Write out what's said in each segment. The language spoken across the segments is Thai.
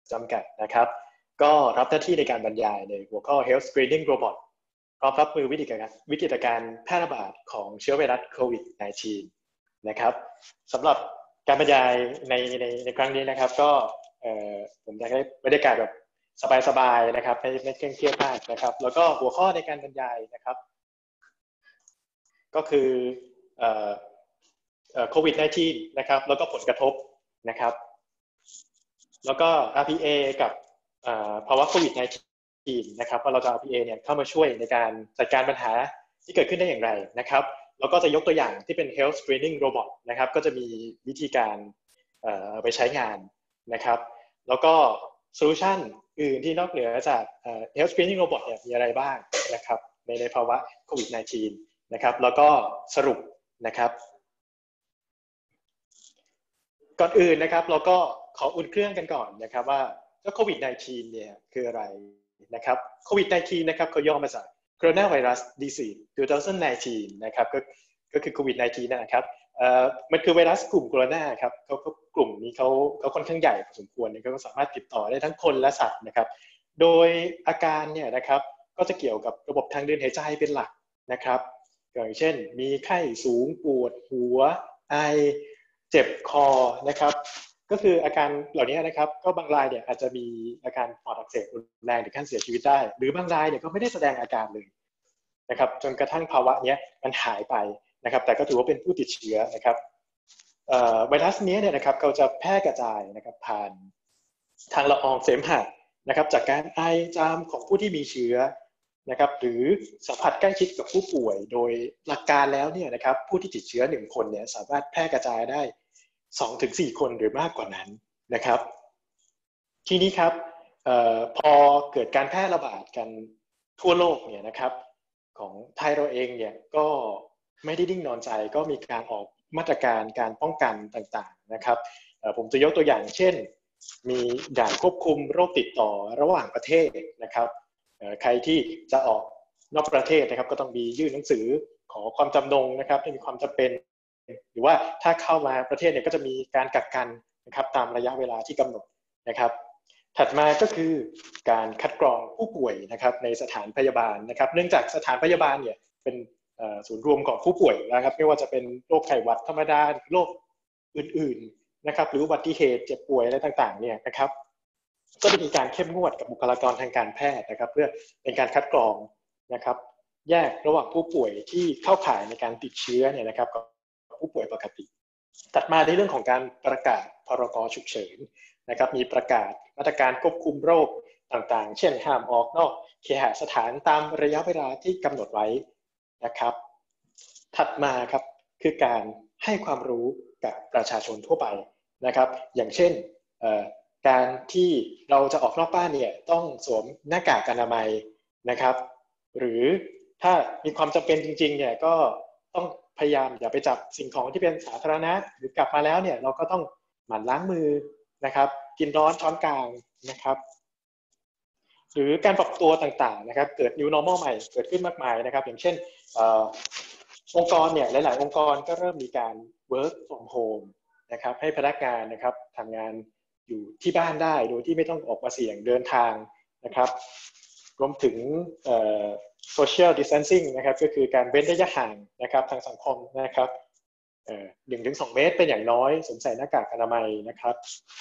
จำกัดนะครับก็รับหน้าที่ในการบรรยายในหัวข้อ Health Screening Robot พร้อมรับมือวิกฤตการณ์แพร่ระบาดของเชื้อไวรัสโควิด -19 นะครับสำหรับการบรรยายในครั้งนี้นะครับก็ผมจะให้บรรยากาศแบบสบายๆนะครับไม่เคร่งเครียดมากนะครับแล้วก็หัวข้อในการบรรยายนะครับก็คือโควิด -19 นะครับแล้วก็ผลกระทบนะครับแล้วก็ RPA กับภาวะโควิด -19 นะครับว่าเราจะ RPA เนี่ยเข้ามาช่วยในการจัดการปัญหาที่เกิดขึ้นได้อย่างไรนะครับแล้วก็จะยกตัวอย่างที่เป็น Health Screening Robot นะครับก็จะมีวิธีการไปใช้งานนะครับแล้วก็โซลูชันอื่นที่นอกเหนือจากHealth Screening Robot เนี่ยมีอะไรบ้างนะครับในภาวะโควิด -19 นะครับแล้วก็สรุปนะครับก่อนอื่นนะครับเราก็ขออุ่นเครื่องกันก่อนนะครับว่าเจ้าโควิด -19 เนี่ยคืออะไรนะครับโควิด -19 นะครับเขาย่อมาจาก Coronavirus Disease 2019 นะครับก็คือโควิด -19 นะครับมันคือไวรัสกลุ่มโคโรนาครับกลุ่มนี้เขาค่อนข้างใหญ่พอสมควรเขาก็สามารถติดต่อได้ทั้งคนและสัตว์นะครับโดยอาการเนี่ยนะครับก็จะเกี่ยวกับระบบทางเดินหายใจเป็นหลักนะครับอย่างเช่นมีไข้สูงปวดหัวไอเจ็บคอนะครับก็คืออาการเหล่านี้นะครับก็บางรายเนี่ยอาจจะมีอาการปอดอักเสบรุนแรงถึงขั้นเสียชีวิตได้หรือบางรายเนี่ยก็ไม่ได้แสดงอาการเลยนะครับจนกระทั่งภาวะนี้มันหายไปนะครับแต่ก็ถือว่าเป็นผู้ติดเชื้อนะครับไวรัสนี้เนี่ยนะครับเขาจะแพร่กระจายนะครับผ่านทางละอองเสมหะนะครับจากการไอจามของผู้ที่มีเชื้อนะครับหรือสัมผัสใกล้ชิดกับผู้ป่วยโดยหลักการแล้วเนี่ยนะครับผู้ที่ติดเชื้อ1คนเนี่ยสามารถแพร่กระจายได้ 2-4 คนหรือมากกว่านั้นนะครับทีนี้ครับพอเกิดการแพร่ระบาดกันทั่วโลกเนี่ยนะครับของไทยเราเองเนี่ยก็ไม่ได้นิ่งนอนใจก็มีการออกมาตรการการป้องกันต่างๆนะครับผมจะยกตัวอย่างเช่นมีด่านควบคุมโรคติดต่อระหว่างประเทศนะครับใครที่จะออกนอกประเทศนะครับก็ต้องมียื่นหนังสือขอความจำนงนะครับที่มีความจำเป็นหรือว่าถ้าเข้ามาประเทศเนี่ยก็จะมีการกักกันนะครับตามระยะเวลาที่กำหนดนะครับถัดมาก็คือการคัดกรองผู้ป่วยนะครับในสถานพยาบาลนะครับเนื่องจากสถานพยาบาลเนี่ยเป็นศูนย์รวมของผู้ป่วยนะครับไม่ว่าจะเป็นโรคไข้หวัดธรรมดาโรคอื่นๆนะครับหรืออุบัติเหตุเจ็บป่วยอะไรต่างๆเนี่ยนะครับก็จะมีการเข้มงวดกับบุคลากรทางการแพทย์นะครับเพื่อเป็นการคัดกรองนะครับแยกระหว่างผู้ป่วยที่เข้าข่ายในการติดเชื้อเนี่ยนะครับกับผู้ป่วยปกติถัดมาในเรื่องของการประกาศพรก.ฉุกเฉินนะครับมีประกาศมาตรการควบคุมโรคต่างๆเช่นห้ามออกนอกเคหสถานตามระยะเวลาที่กำหนดไว้นะครับถัดมาครับคือการให้ความรู้กับประชาชนทั่วไปนะครับอย่างเช่นการที่เราจะออกนอกบ้านเนี่ยต้องสวมหน้ากากอนามัยนะครับหรือถ้ามีความจำเป็นจริงๆเนี่ยก็ต้องพยายามอย่าไปจับสิ่งของที่เป็นสาธารณะหรือกลับมาแล้วเนี่ยเราก็ต้องหมั่นล้างมือนะครับกินร้อนช้อนกลางนะครับหรือการปรับตัวต่างๆนะครับเกิด new normal ใหม่เกิดขึ้นมากมายนะครับอย่างเช่นองค์กรเนี่ยหลายๆองค์กรก็เริ่มมีการ work from home นะครับให้พนักงานนะครับทำงานอยู่ที่บ้านได้โดยที่ไม่ต้องออกมาเสี่ยงเดินทางนะครับรวมถึงsocial distancing นะครับก็คือการเว้นระยะห่างนะครับทางสังคมนะครับ1-2 เมตรเป็นอย่างน้อยสวมใส่หน้ากากอนามัยนะครับ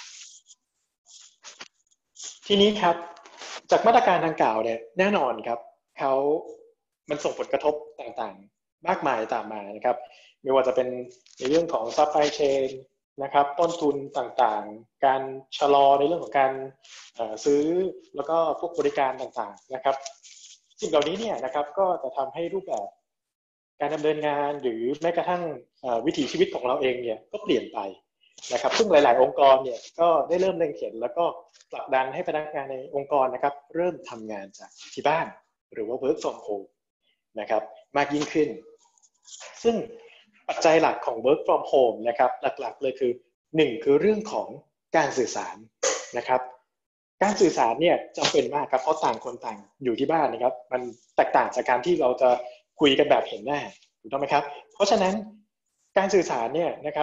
ทีนี้ครับจากมาตรการดังกล่าวเนี่ยแน่นอนครับมันส่งผลกระทบต่างๆมากมายตามมานะครับไม่ว่าจะเป็นในเรื่องของ supply chain นะครับต้นทุนต่างๆการชะลอในเรื่องของการซื้อแล้วก็พวกบริการต่างๆนะครับสิ่งเหล่านี้เนี่ยนะครับก็จะทำให้รูปแบบการดำเนินงานหรือแม้กระทั่งวิถีชีวิตของเราเองเนี่ยก็เปลี่ยนไปนะครับซึ่งหลายๆองค์กรเนี่ยก็ได้เริ่มเล็งเห็นแล้วก็ผลักดันให้พนักงานในองค์กรนะครับเริ่มทำงานจากที่บ้านหรือว่า work from home นะครับมากยิ่งขึ้นซึ่งปัจจัยหลักของ work from home นะครับหลักๆเลยคือ1คือเรื่องของการสื่อสารนะครับการสื่อสารเนี่ยจำเป็นมากครับเพราะต่างคนต่างอยู่ที่บ้านนะครับมันแตกต่างจากการที่เราจะคุยกันแบบเห็นหน้าถูกต้องไหมครับเพราะฉะนั้นการสื่อสารเนี่ยนะครับ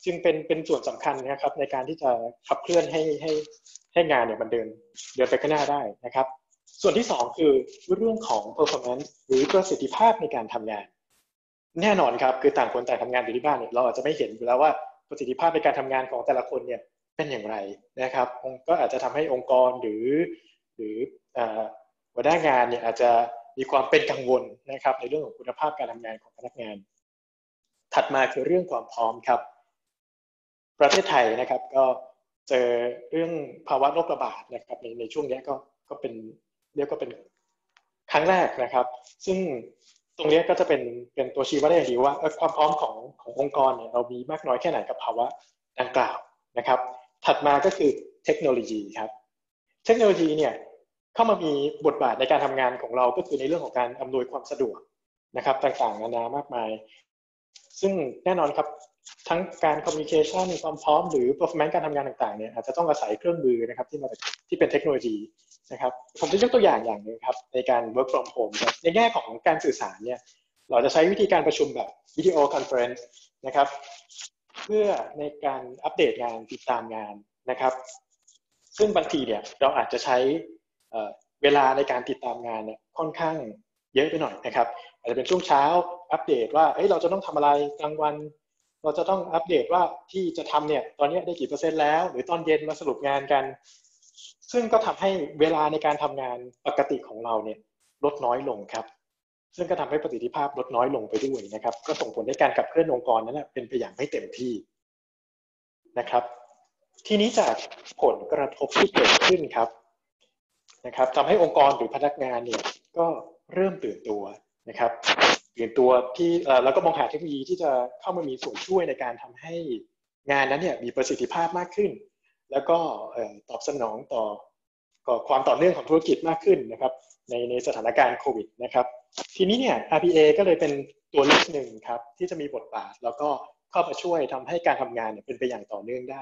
จึงเป็นส่วนสำคัญนะครับในการที่จะขับเคลื่อนให้งานเนี่ยมันเดินไปข้างหน้าได้นะครับส่วนที่สองคือเรื่องของ performance หรือประสิทธิภาพในการทำงานแน่นอนครับคือต่างคนต่างทำงานอยู่ที่บ้านเนี่ยเราอาจจะไม่เห็นอยู่แล้วว่าประสิทธิภาพในการทำงานของแต่ละคนเนี่ยเป็นอย่างไรนะครับก็อาจจะทำให้องค์กรหรือหัวหน้างานเนี่ยอาจจะมีความเป็นกังวลนะครับในเรื่องของคุณภาพการทำงานของพนักงานถัดมาคือเรื่องความพร้อมครับประเทศไทยนะครับก็เจอเรื่องภาวะโรคระบาดนะครับในช่วงนี้ก็เป็นเรียกว่าเป็นครั้งแรกนะครับซึ่งตรงนี้ก็จะเป็นตัวชี้วัดได้อย่างดีว่าความพร้อมขององค์กรเนี่ยเรามีมากน้อยแค่ไหนกับภาวะดังกล่าวนะครับถัดมาก็คือเทคโนโลยีครับเทคโนโลยีเนี่ยเข้ามามีบทบาทในการทำงานของเราก็คือในเรื่องของการอำนวยความสะดวกนะครับต่างๆนานามากมายซึ่งแน่นอนครับทั้งการคอมมิวนิเคชันความพร้อมหรือ performance การทำงานต่างๆเนี่ยอาจจะต้องอาศัยเครื่องมือนะครับที่เป็นเทคโนโลยีนะครับผมจะยกตัวอย่างหนึ่งครับในการ work from home ในแง่ของการสื่อสารเนี่ยเราจะใช้วิธีการประชุมแบบวิดีโอคอนเฟอเรนซ์นะครับเพื่อในการอัปเดตงานติดตามงานนะครับซึ่งบางทีเนี่ยเราอาจจะใช้เวลาในการติดตามงานเนี่ยค่อนข้างเยอะไปหน่อยนะครับอาจจะเป็นช่วงเช้าอัปเดตว่าเราจะต้องทำอะไรกลางวันเราจะต้องอัปเดตว่าที่จะทำเนี่ยตอนนี้ได้กี่เปอร์เซ็นต์แล้วหรือตอนเย็นมาสรุปงานกันซึ่งก็ทำให้เวลาในการทำงานปกติของเราเนี่ยลดน้อยลงครับซึ่งก็ทำให้ประสิทธิภาพลดน้อยลงไปด้วยนะครับก็ส่งผลในการขับเคลื่อนองค์กรนั้นเป็นไปอย่างไม่เต็มที่นะครับทีนี้จากผลกระทบที่เกิดขึ้นครับนะครับทำให้องค์กรหรือพนักงานเนี่ยก็เริ่มตื่นตัวนะครับตื่นตัวที่แล้วก็มองหาเทคโนโลยีที่จะเข้ามามีส่วนช่วยในการทำให้งานนั้นเนี่ยมีประสิทธิภาพมากขึ้นแล้วก็ตอบสนองต่อความต่อเนื่องของธุรกิจมากขึ้นนะครับในสถานการณ์โควิดนะครับทีนี้เนี่ย RPA ก็เลยเป็นตัวเลือกหนึ่งครับที่จะมีบทบาทแล้วก็เข้ามาช่วยทำให้การทำงานเป็นไปอย่างต่อเนื่องได้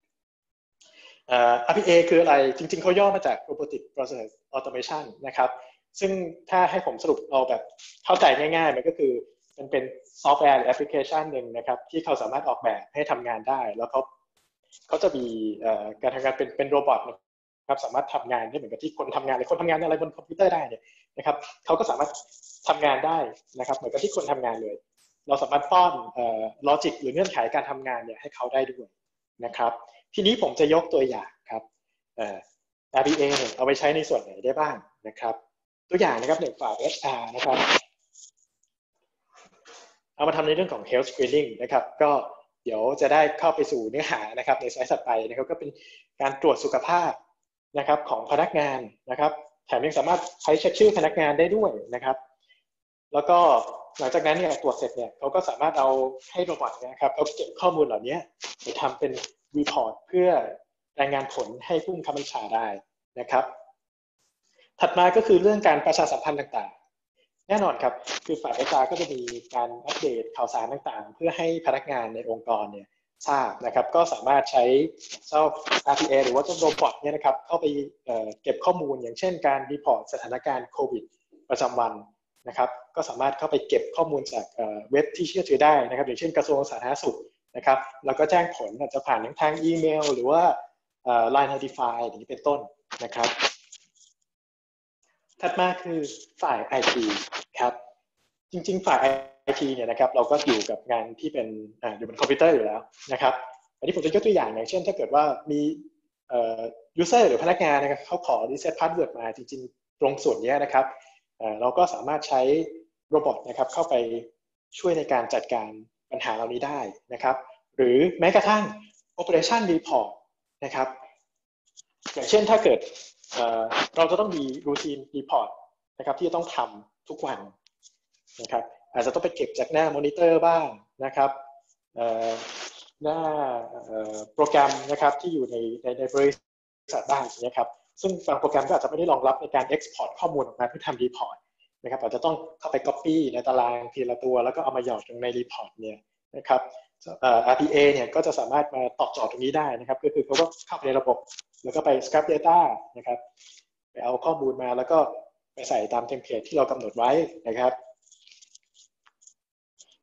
RPA คืออะไรจริงๆเขาย่อมาจาก Robotic Process Automation นะครับซึ่งถ้าให้ผมสรุปเอาแบบเข้าใจง่ายๆมันก็คือมันเป็นซอฟต์แวร์หรือแอปพลิเคชันหนึ่งนะครับที่เขาสามารถออกแบบให้ทำงานได้แล้วเขาจะมีการทำงานเป็นโรบอทนะครับสามารถทำงานได้เหมือนกับที่คนทำงานหรือคนทำงานอะไรบนคอมพิวเตอร์ได้เนี่ยนะครับเขาก็สามารถทำงานได้นะครับเหมือนกับที่คนทำงานเลยเราสามารถป้อนลอจิกหรือเงื่อนไขการทำงานเนี่ยให้เขาได้ด้วยนะครับทีนี้ผมจะยกตัวอย่างครับRPA เนี่ยเอาไปใช้ในส่วนไหนได้บ้างนะครับตัวอย่างนะครับ1ฝ่าย HR นะครับเอามาทำในเรื่องของ health screening นะครับก็เดี๋ยวจะได้เข้าไปสู่เนื้อหานะครับในสไลด์ถัดไปนะครับก็เป็นการตรวจสุขภาพนะครับของพนักงานนะครับแถมยังสามารถใช้เช็คชื่อพนักงานได้ด้วยนะครับแล้วก็หลังจากนั้นเนี่ยตรวจเสร็จเนี่ยเขาก็สามารถเอาให้โรบอทนะครับเอาเก็บข้อมูลเหล่านี้ไปทำเป็นรีพอร์ตเพื่อรายงานผลให้ผู้บังคับบัญชาได้นะครับถัดมาก็คือเรื่องการประชาสัมพันธ์ต่างๆแน่นอนครับคือฝ่าย HR ก็จะมีการอัปเดตข่าวสารต่างๆเพื่อให้พนักงานในองค์กรเนี่ยทราบนะครับก็สามารถใช้เจ้า RPA หรือว่าเจ้าโรบอทเนี่ยนะครับเข้าไปเก็บข้อมูลอย่างเช่นการรีพอร์ตสถานการณ์โควิดประจำวันนะครับก็สามารถเข้าไปเก็บข้อมูลจากเว็บที่เชื่อถือได้นะครับอย่างเช่นกระทรวงสาธารณสุขนะครับแล้วก็แจ้งผลอาจจะผ่านทางอีเมลหรือว่าLine Notify อย่างนี้เป็นต้นนะครับถัดมาคือฝ่าย IT ครับจริงๆฝ่าย IT เนี่ยนะครับเราก็อยู่กับงานที่เป็นอยู่บนคอมพิวเตอร์อยู่แล้วนะครับอันนี้ผมจะยกตัวอย่างอย่างเช่นถ้าเกิดว่ามีuser หรือพนักงานนะครับเขาขอ reset password มาจริงๆตรงส่วนนี้นะครับเราก็สามารถใช้โรบอทนะครับเข้าไปช่วยในการจัดการปัญหาเหล่านี้ได้นะครับหรือแม้กระทั่ง operation report นะครับอย่างเช่นถ้าเกิดเราจะต้องมี routine report นะครับที่จะต้องทำทุกวันนะครับอาจจะต้องไปเก็บจากหน้ามอนิเตอร์บ้างนะครับหน้าโปรแกรมนะครับที่อยู่ในบริษัทบ้างนะครับซึ่งบางโปรแกรมก็อาจจะไม่ได้รองรับในการ export ข้อมูลออกมาเพื่อทำ report นะครับอาจจะต้องเข้าไป copy ในตารางทีละตัวแล้วก็เอามาหยอดลงใน report เนี่ยนะครับRPA เนี่ยก็จะสามารถมาตอบโจทย์ตรงนี้ได้นะครับก็คือเขาก็เข้าไปในระบบแล้วก็ไป scrap data นะครับไปเอาข้อมูลมาแล้วก็ไปใส่ตามเทมเพลตที่เรากำหนดไว้นะครับ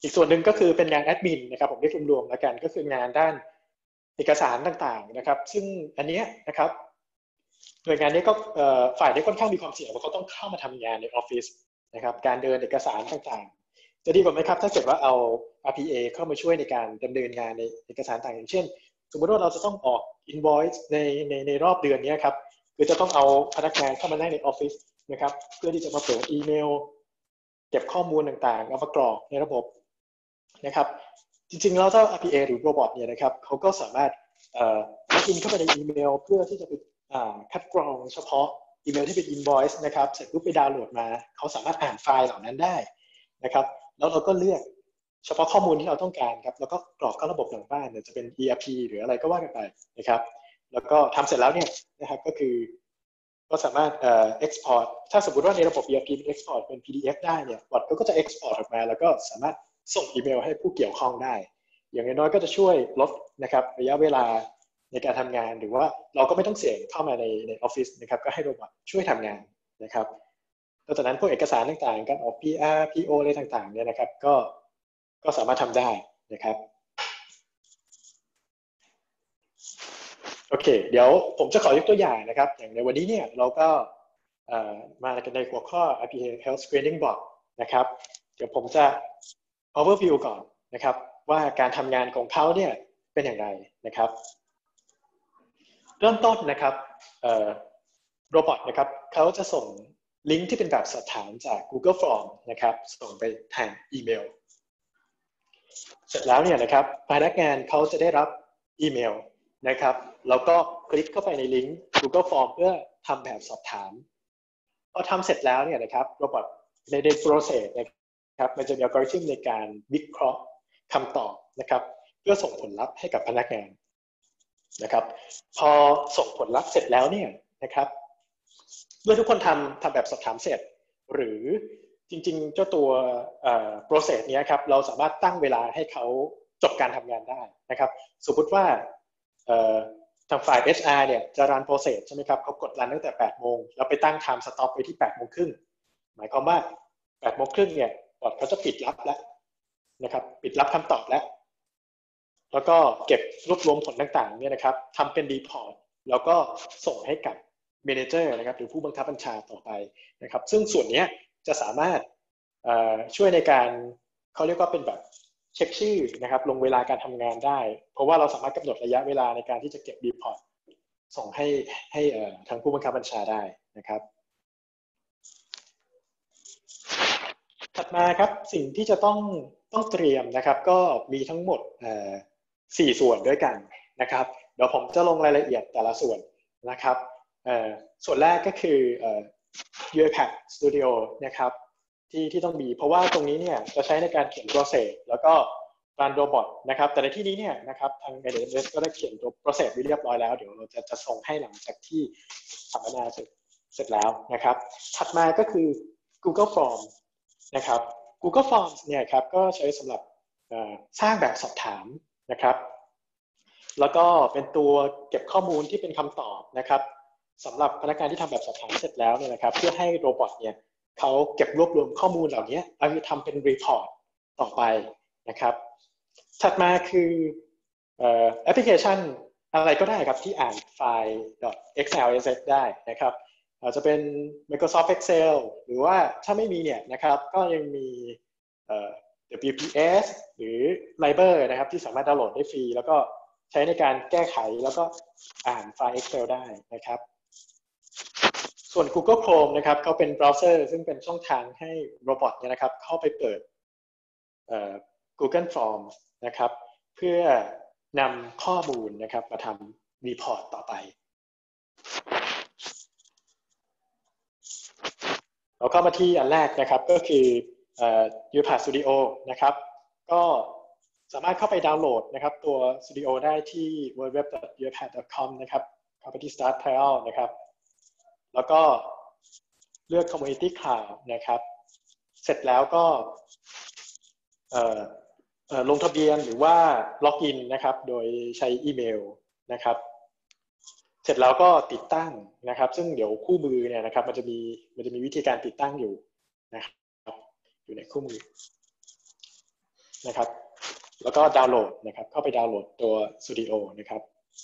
อีกส่วนหนึ่งก็คือเป็นงานแอดมินนะครับผมเรียกรวมๆแล้วกันก็คืองานด้านเอกสารต่างๆนะครับซึ่งอันนี้นะครับหน่วยงานนี้ก็ฝ่ายนี้ค่อนข้างมีความเสี่ยงเพราะเขาต้องเข้ามาทำงานในออฟฟิศนะครับการเดินเอกสารต่างๆจะดีกว่าไหมครับถ้าเกิดว่าเอา RPA เข้ามาช่วยในการดำเนินงานในเอกสารต่างอย่างเช่นสมมติว่าเราจะต้องออก invoice ในรอบเดือนนี้ครับคือจะต้องเอาพนักงานเข้ามานั่งในออฟฟิศนะครับเพื่อที่จะมาเปิดอีเมลเก็บข้อมูลต่างๆเอามากรอกในระบบนะครับจริงๆแล้วถ้า RPA หรือโรบอทเนี่ยนะครับเขาก็สามารถล็อกอินเข้าไปในอีเมลเพื่อที่จะไปคัดกรองเฉพาะอีเมลที่เป็น invoice นะครับเสร็จปุ๊บไปดาวน์โหลดมาเขาสามารถอ่านไฟล์เหล่านั้นได้นะครับแล้วเราก็เลือกเฉพาะข้อมูลที่เราต้องการครับแล้วก็กรอกเข้าระบบหลังบ้านจะเป็น ERP หรืออะไรก็ว่ากันไปนะครับแล้วก็ทำเสร็จแล้วเนี่ยนะครับก็คือก็สามารถexport ถ้าสมมติว่าในระบบ ERP export เป็น PDF ได้เนี่ยบอทก็จะ export ออกมาแล้วก็สามารถส่งอีเมลให้ผู้เกี่ยวข้องได้อย่างน้อยก็จะช่วยลดนะครับระยะเวลาในการทำงานหรือว่าเราก็ไม่ต้องเสี่ยงเข้ามาในออฟฟิศนะครับก็ให้โรบอทช่วยทำงานนะครับนอกจากนั้นพวกเอกสารต่างๆการออก PR PO อะไรต่างๆเนี่ยนะครับก็สามารถทำได้นะครับโอเคเดี๋ยวผมจะขอยกตัวอย่างนะครับอย่างในวันนี้เนี่ยเราก็มากันในหัวข้อ RPA Health Screening Bot นะครับเดี๋ยวผมจะ overview ก่อนนะครับว่าการทำงานของเขาเนี่ยเป็นอย่างไรนะครับเริ่มต้นนะครับโรบอทนะครับเขาจะส่งลิงก์ที่เป็นแบบสอบถามจาก Google Form นะครับส่งไปทางอีเมลเสร็จแล้วเนี่ยนะครับพนักงานเขาจะได้รับอีเมลนะครับแล้วก็คลิกเข้าไปในลิงก์ Google Form เพื่อทำแบบสอบถามพอทำเสร็จแล้วเนี่ยนะครับโรบอทใน process นะครับมันจะมีอัลกอริทึมในการวิเคราะห์คำตอบนะครับเพื่อส่งผลลัพธ์ให้กับพนักงานนะครับพอส่งผลลัพธ์เสร็จแล้วเนี่ยนะครับเมื่อทุกคนทำแบบสอบถามเสร็จหรือจริงๆเจ้าตัวprocess นี้ครับเราสามารถตั้งเวลาให้เขาจบการทำงานได้นะครับสมมติว่าทางฝ่าย HR เนี่ยจะรัน process ใช่ไหมครับเขากดรันตั้งแต่8 โมงแล้วไปตั้ง time stop ไว้ที่8 โมงครึ่งหมายความว่า8 โมงครึ่งเนี่ยบอทเขาจะปิดรับแล้วนะครับปิดรับคำตอบแล้วก็เก็บรวบรวมผลต่างๆเนี่ยนะครับทำเป็นรีพอร์ตแล้วก็ส่งให้กับเมเนเจอร์นะครับหรือผู้บังคับบัญชาต่อไปนะครับซึ่งส่วนนี้จะสามารถช่วยในการเขาเรียกว่าเป็นแบบเช็คชื่อนะครับลงเวลาการทำงานได้เพราะว่าเราสามารถกำหนดระยะเวลาในการที่จะเก็บรีพอร์ตส่งให้ทางผู้บังคับบัญชาได้นะครับถัดมาครับสิ่งที่จะต้องเตรียมนะครับก็มีทั้งหมด4 ส่วนด้วยกันนะครับเดี๋ยวผมจะลงรายละเอียดแต่ละส่วนนะครับส่วนแรกก็คือ UiPath Studio นะครับที่ต้องมีเพราะว่าตรงนี้เนี่ยจะใช้ในการเขียน process แล้วก็รันโรบอทนะครับแต่ในที่นี้เนี่ยนะครับทาง AWS ก็ได้เขียนตัว process ไว้เรียบร้อยแล้วเดี๋ยวเราจะส่งให้หลังจากที่สัมมนาเสร็จแล้วนะครับถัดมาก็คือ Google Form นะครับ Google Forms เนี่ยครับก็ใช้สำหรับสร้างแบบสอบถามนะครับแล้วก็เป็นตัวเก็บข้อมูลที่เป็นคำตอบนะครับสำหรับพนักงานที่ทำแบบสอบถามเสร็จแล้วเนี่ยนะครับเพื่อให้โรบอทเนี่ยเขาเก็บรวบรวมข้อมูลเหล่านี้เอาไปทำเป็นรีพอร์ตต่อไปนะครับถัดมาคือแอปพลิเคชันอะไรก็ได้ครับที่อ่านไฟล์ .xlsx ได้นะครับอาจจะเป็น Microsoft Excel หรือว่าถ้าไม่มีเนี่ยนะครับก็ยังมีWPS หรือ Liber นะครับที่สามารถดาวน์โหลดได้ฟรีแล้วก็ใช้ในการแก้ไขแล้วก็อ่านไฟล์ Excel ได้นะครับส่วน Google Chrome นะครับเขาเป็นเบราว์เซอร์ซึ่งเป็นช่องทางให้โรบอทเนี่ยนะครับเข้าไปเปิดGoogle Forms นะครับเพื่อนำข้อมูลนะครับมาทำรีพอร์ตต่อไปเราเข้ามาที่อันแรกนะครับก็คือUiPath Studio นะครับก็สามารถเข้าไปดาวน์โหลดนะครับตัว Studio ได้ที่ www.uipath.com นะครับเข้าไปที่ Start Trial นะครับแล้วก็เลือก Community Cloud นะครับเสร็จแล้วก็ลงทะเบียนหรือว่าล็อกอินนะครับโดยใช้อีเมลนะครับเสร็จแล้วก็ติดตั้งนะครับซึ่งเดี๋ยวคู่มือเนี่ยนะครับมันจะมีวิธีการติดตั้งอยู่นะครับอยู่ในคู่มือนะครับแล้วก็ดาวน์โหลดนะครับเข้าไปดาวน์โหลดตัว Studio นะครับ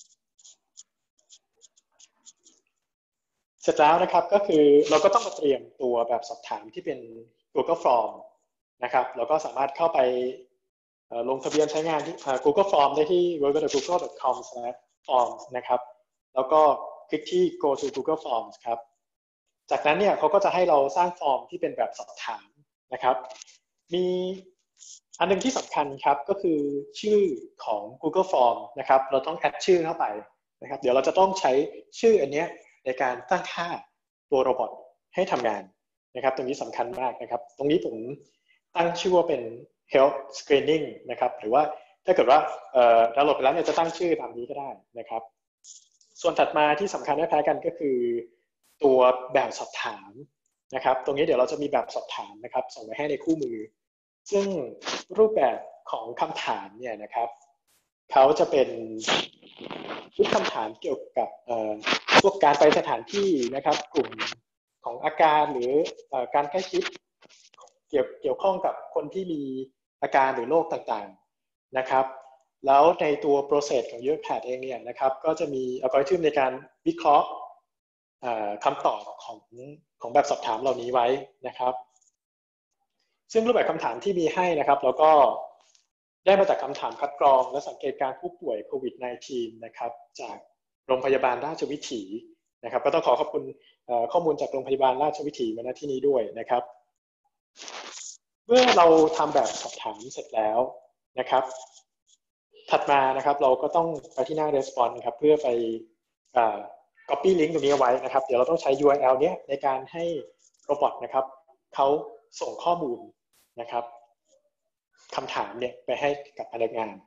เสร็จแล้วนะครับก็คือเราก็ต้องมาเตรียมตัวแบบสอบถามที่เป็น Google Form นะครับเราก็สามารถเข้าไปลงทะเบียนใช้งานที่Google Form ได้ที่ www.google.com/forms นะครับแล้วก็คลิกที่ go to Google Forms ครับจากนั้นเนี่ยเขาก็จะให้เราสร้างฟอร์มที่เป็นแบบสอบถามนะครับมีอันนึงที่สำคัญครับก็คือชื่อของ Google Form นะครับเราต้องแอดชื่อเข้าไปนะครับเดี๋ยวเราจะต้องใช้ชื่ออันนี้ในการตั้งค่าตัวโรบอทให้ทำงานนะครับตรงนี้สำคัญมากนะครับตรงนี้ผมตั้งชื่อว่าเป็น Health Screening นะครับหรือว่าถ้าเกิดว่าดาวน์โหลดไปแล้วเนี่ยจะตั้งชื่อตามนี้ก็ได้นะครับส่วนถัดมาที่สำคัญไม่แพ้กันก็คือตัวแบบสอบถามนะครับตรงนี้เดี๋ยวเราจะมีแบบสอบถามนะครับส่งไปให้ในคู่มือซึ่งรูปแบบของคำถามเนี่ยนะครับเขาจะเป็นชุดคำถามเกี่ยวกับพวกการไปสถานที่นะครับกลุ่มของอาการหรือการใกล้ชิดเกี่ยวข้องกับคนที่มีอาการหรือโรคต่างๆนะครับแล้วในตัว process ของ UiPath เองเนี่ยนะครับก็จะมีอัลกอริทึมในการวิเคราะห์คำตอบของแบบสอบถามเหล่านี้ไว้นะครับซึ่งรูปแบบคำถามที่มีให้นะครับแล้วก็ได้มาจากคำถามคัดกรองและสังเกตการผู้ป่วยโควิด -19 นะครับจากโรงพยาบาลราชวิถีนะครับก็ต้องขอบคุณข้อมูลจากโรงพยาบาลราชวิถีมาณที่นี้ด้วยนะครับเมื่อเราทำแบบสอบถามเสร็จแล้วนะครับถัดมานะครับเราก็ต้องไปที่หน้า response ครับเพื่อไปcopy link ตรงนี้เอาไว้นะครับเดี๋ยวเราต้องใช้ URL เนี้ยในการให้โรบอทนะครับเขาส่งข้อมูลนะครับคำถามเนี่ยไปให้กับพนักงาน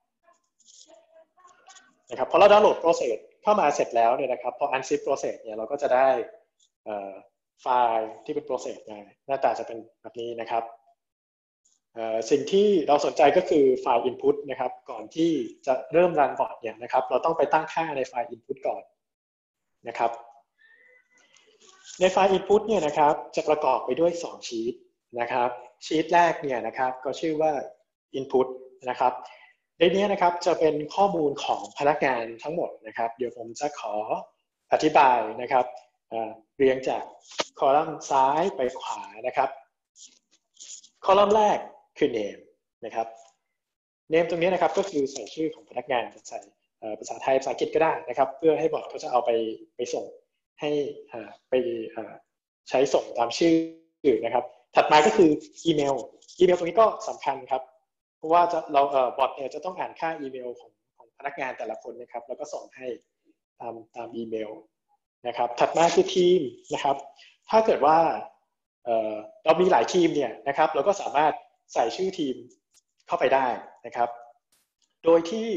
นะครับพอเราดาวน์โหลด process เข้ามาเสร็จแล้วเนี่ยนะครับพอ unzip process เนี่ยเราก็จะได้ไฟล์ที่เป็น process มาหน้าตาจะเป็นแบบนี้นะครับสิ่งที่เราสนใจก็คือไฟล์ input นะครับก่อนที่จะเริ่มรันบอทเนี่ยนะครับเราต้องไปตั้งค่าในไฟล์ input ก่อนนะครับในไฟล์ input เนี่ยนะครับจะประกอบไปด้วย2ชีทนะครับชีทแรกเนี่ยนะครับก็ชื่อว่า input นะครับในนี้นะครับจะเป็นข้อมูลของพนักงานทั้งหมดนะครับเดี๋ยวผมจะขออธิบายนะครับเรียงจากคอลัมน์ซ้ายไปขวานะครับคอลัมน์แรกคือ name นะครับ name ตรงนี้นะครับก็คือใส่ชื่อของพนักงานใส่ภาษาไทยภาษาอังกฤษก็ได้นะครับเพื่อให้บอทเขาจะเอาไปส่งให้ไปใช้ส่งตามชื่อนะครับถัดมาก็คืออีเมลตรงนี้ก็สำคัญครับเพราะว่าบอทเนี่ยจะต้องอ่านค่าอีเมลของพนักงานแต่ละคนนะครับแล้วก็ส่งให้ตามอีเมลนะครับถัดมาคือทีมนะครับถ้าเกิดว่าเรามีหลายทีมเนี่ยนะครับเราก็สามารถใส่ชื่อทีมเข้าไปได้นะครับโดยที่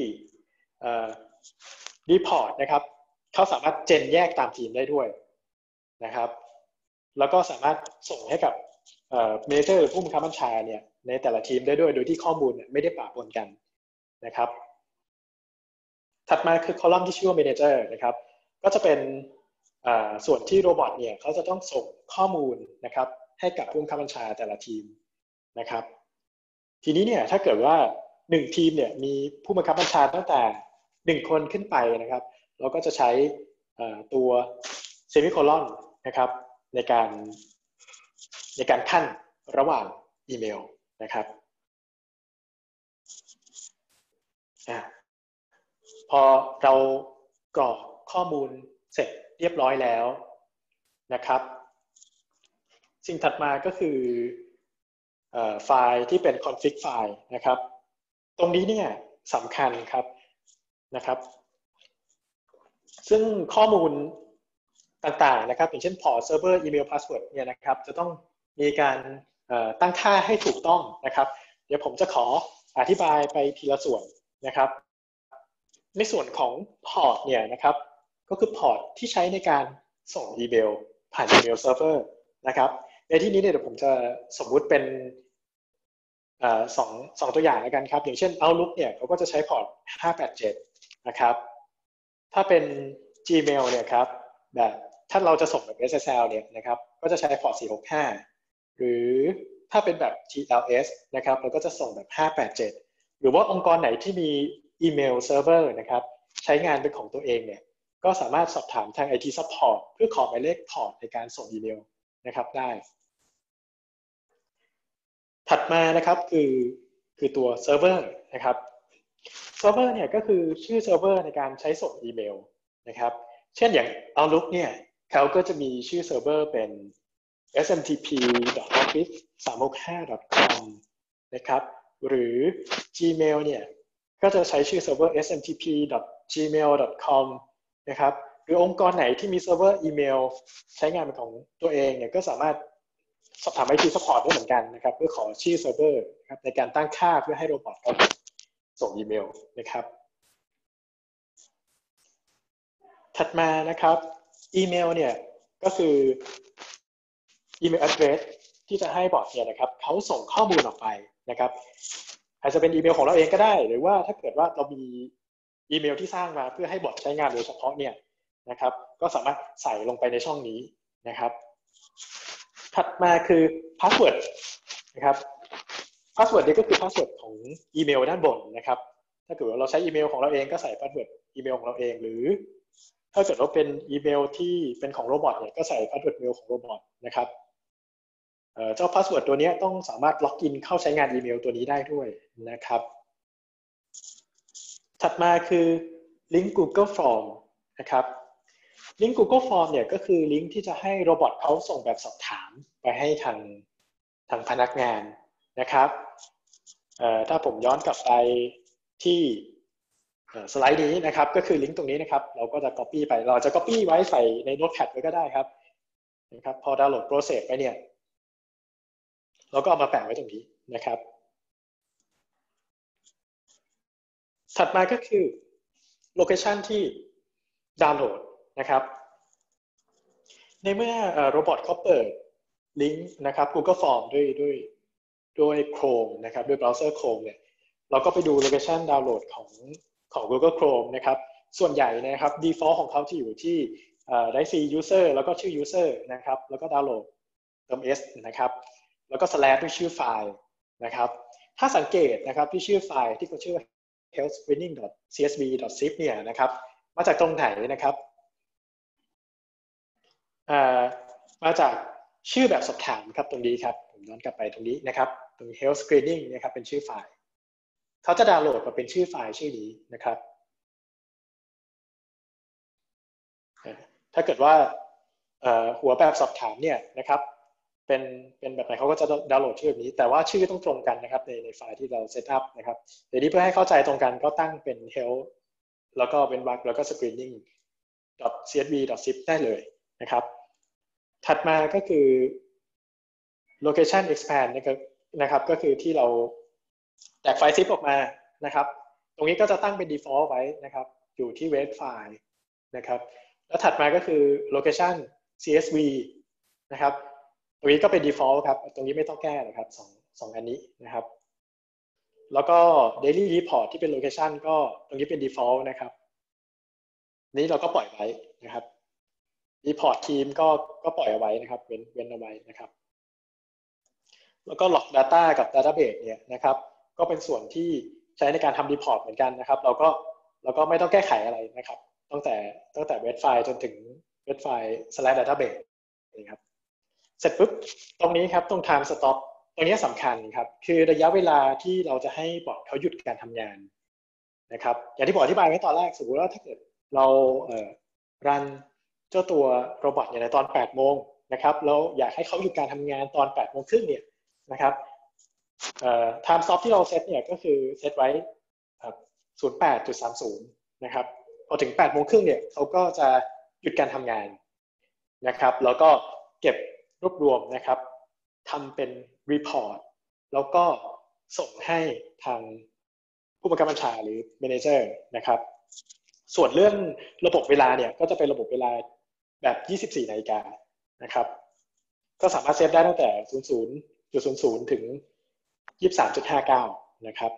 report นะครับเขาสามารถเจนแยกตามทีมได้ด้วยนะครับแล้วก็สามารถส่งให้กับเมเนเจอร์ผู้บังคับบัญชาเนี่ยในแต่ละทีมได้ด้วยโดยที่ข้อมูลไม่ได้ปะปนกันนะครับถัดมาคือคอลัมน์ที่ชื่อว่า Manager นะครับก็จะเป็นส่วนที่โรบอทเนี่ยเขาจะต้องส่งข้อมูลนะครับให้กับผู้บังคับบัญชาแต่ละทีมนะครับทีนี้เนี่ยถ้าเกิดว่า1ทีมเนี่ยมีผู้บังคับบัญชาตั้งแต่1คนขึ้นไปนะครับเราก็จะใช้ตัวเซมิโคลอนนะครับในการขั้นระหว่างอีเมลนะครับพอเรากรอกข้อมูลเสร็จเรียบร้อยแล้วนะครับสิ่งถัดมาก็คือไฟล์ที่เป็น config ไฟล์นะครับตรงนี้เนี่ยสำคัญครับนะครับซึ่งข้อมูลต่างๆนะครับอย่างเช่น port server email password เนี่ยนะครับจะต้องมีการตั้งค่าให้ถูกต้องนะครับเดี๋ยวผมจะขออธิบายไปทีละส่วนนะครับในส่วนของ port เนี่ยนะครับก็คือ port ที่ใช้ในการส่งอีเมลผ่านอีเมลเซิร์ฟเวอร์นะครับในที่นี้เนี่ยเดี๋ยวผมจะสมมุติเป็นสองตัวอย่างแล้วกันครับอย่างเช่น Outlook เนี่ยเขาก็จะใช้พอร์ต587นะครับถ้าเป็น Gmail เนี่ยครับแบบถ้าเราจะส่งแบบ SSL เนี่ยนะครับก็จะใช้พอร์ต465หรือถ้าเป็นแบบ TLS นะครับเราก็จะส่งแบบ587หรือว่าองค์กรไหนที่มีอีเมลเซิร์ฟเวอร์นะครับใช้งานเป็นของตัวเองเนี่ยก็สามารถสอบถามทาง IT Support เพื่อขอหมายเลขพอร์ตในการส่งอีเมลนะครับได้ถัดมานะครับคือตัวเซิร์ฟเวอร์นะครับเซิร์ฟเวอร์เนี่ยก็คือชื่อเซิร์ฟเวอร์ในการใช้ส่งอีเมลนะครับเช่นอย่าง Outlook เนี่ยเขาก็จะมีชื่อเซิร์ฟเวอร์เป็น smtp.office365.com นะครับหรือ Gmail เนี่ยก็จะใช้ชื่อเซิร์ฟเวอร์ smtp.gmail.com นะครับหรือองค์กรไหนที่มีเซิร์ฟเวอร์อีเมลใช้งานเป็นของตัวเองเนี่ยก็สามารถสอบถาม IT Support ได้เหมือนกันนะครับเพื่อขอชื่อเซิร์ฟเวอร์นะครับในการตั้งค่าเพื่อให้โรบอทเขาส่งอีเมลนะครับถัดมานะครับอีเมลเนี่ยก็คืออีเมล address ที่จะให้บอทเนี่ยนะครับเขาส่งข้อมูลออกไปนะครับอาจจะเป็นอีเมลของเราเองก็ได้หรือว่าถ้าเกิดว่าเรามีอีเมลที่สร้างมาเพื่อให้บอทใช้งานโดยเฉพาะเนี่ยนะครับก็สามารถใส่ลงไปในช่องนี้นะครับถัดมาคือพาสเวิร์ดนะครับพาสเวิร์ดนี่ก็คือพาสเวิร์ดของอีเมลด้านบนนะครับถ้าเกิดว่าเราใช้อีเมลของเราเองก็ใส่พาสเวิร์ดอีเมลของเราเองหรือถ้าเกิดว่าเป็นอีเมลที่เป็นของโรบอทเนี่ยก็ใส่พาสเวิร์ดเมลของโรบอทนะครับเจ้าพาสเวิร์ดตัวนี้ต้องสามารถล็อกอินเข้าใช้งานอีเมลตัวนี้ได้ด้วยนะครับถัดมาคือลิงก์ Google Form นะครับลิงก์ Google Form เนี่ยก็คือลิงก์ที่จะให้โรบอทเขาส่งแบบสอบถามไปให้ทางพนักงานนะครับถ้าผมย้อนกลับไปที่สไลด์นี้นะครับก็คือลิงก์ตรงนี้นะครับเราก็จะ copy ไปเราจะ copy ไว้ใส่ใน Notepad ไว้ก็ได้ครับนะครับพอดาวน์โหลด process ไปเนี่ยเราก็เอามาแปะไว้ตรงนี้นะครับถัดมาก็คือโลเคชันที่ดาวน์โหลดนะครับในเมื่อโรบอทเขาเปิดลิงก์นะครับ Google Form ด้วย Chrome นะครับด้วยเบราว์เซอร์ Chrome เนี่ยเราก็ไปดูโลเคชันดาวน์โหลดของ Google Chrome นะครับส่วนใหญ่นะครับ default ของเขาที่อยู่ที่directory user แล้วก็ชื่อ user นะครับแล้วก็ดาวน์โหลดเติม s นะครับแล้วก็ slash ด้วยชื่อไฟล์นะครับถ้าสังเกตนะครับที่ชื่อไฟล์ที่เขาชื่อ healthscreening.csv.zip เนี่ยนะครับมาจากตรงไหนนะครับมาจากชื่อแบบสอบถามครับตรงนี้ครับผมย้อนกลับไปตรงนี้นะครับตรง health screening นะครับเป็นชื่อไฟล์เขาจะดาวน์โหลดมาเป็นชื่อไฟล์ชื่อนี้นะครับถ้าเกิดว่าหัวแบบสอบถามเนี่ยนะครับเป็นแบบไหนเขาก็จะดาวน์โหลดชื่อแบบนี้แต่ว่าชื่อต้องตรงกันนะครับในไฟล์ที่เราเซตอัพนะครับเดี๋ยวนี้เพื่อให้เข้าใจตรงกันก็ตั้งเป็น health แล้วก็เป็นวรรคแล้วก็ screening .csv.zip ได้เลยนะครับถัดมาก็คือ location expand นะครับก็คือที่เราแตกไฟล์ zip ออกมานะครับตรงนี้ก็จะตั้งเป็น default ไว้นะครับอยู่ที่ web file นะครับแล้วถัดมาก็คือ location csv นะครับตรงนี้ก็เป็น default ครับตรงนี้ไม่ต้องแก้นะครับสองอันนี้นะครับแล้วก็ daily report ที่เป็น location ก็ตรงนี้เป็น default นะครับนี้เราก็ปล่อยไว้นะครับ report team ก็ปล่อยเอาไว้นะครับเว้นเอาไว้นะครับแล้วก็ log data กับ database เนี่ยนะครับก็เป็นส่วนที่ใช้ในการทำ report เหมือนกันนะครับเราก็ไม่ต้องแก้ไขอะไรนะครับตั้งแต่เว็บไฟล์จนถึงเว็บไฟล์ /database นะครับเสร็จปุ๊บตรงนี้ครับตรง time stop ตรงนี้สำคัญครับคือระยะเวลาที่เราจะให้บอทเขาหยุดการทำงานนะครับอย่างที่ผมอธิบายไว้ตอนแรกสมมติว่าถ้าเกิดเรารันเจ้าตัวโรบอทในตอน8 โมงนะครับแล้วอยากให้เขาหยุดการทำงานตอน8 โมงครึ่งเนี่ยนะครับtime stop ที่เราเซตเนี่ยก็คือเซตไว้ 08.30 นะครับพอถึง8 โมงครึ่งเนี่ยเขาก็จะหยุดการทำงานนะครับแล้วก็เก็บรวบรวมนะครับทำเป็น report แล้วก็ส่งให้ทางผู้บังคับบัญชาหรือ manager นะครับส่วนเรื่องระบบเวลาเนี่ยก็จะเป็นระบบเวลาแบบ 24 นาฬิกานะครับก็สามารถเซฟได้ตั้งแต่ 00.00 ถึง 23.59 นะครับ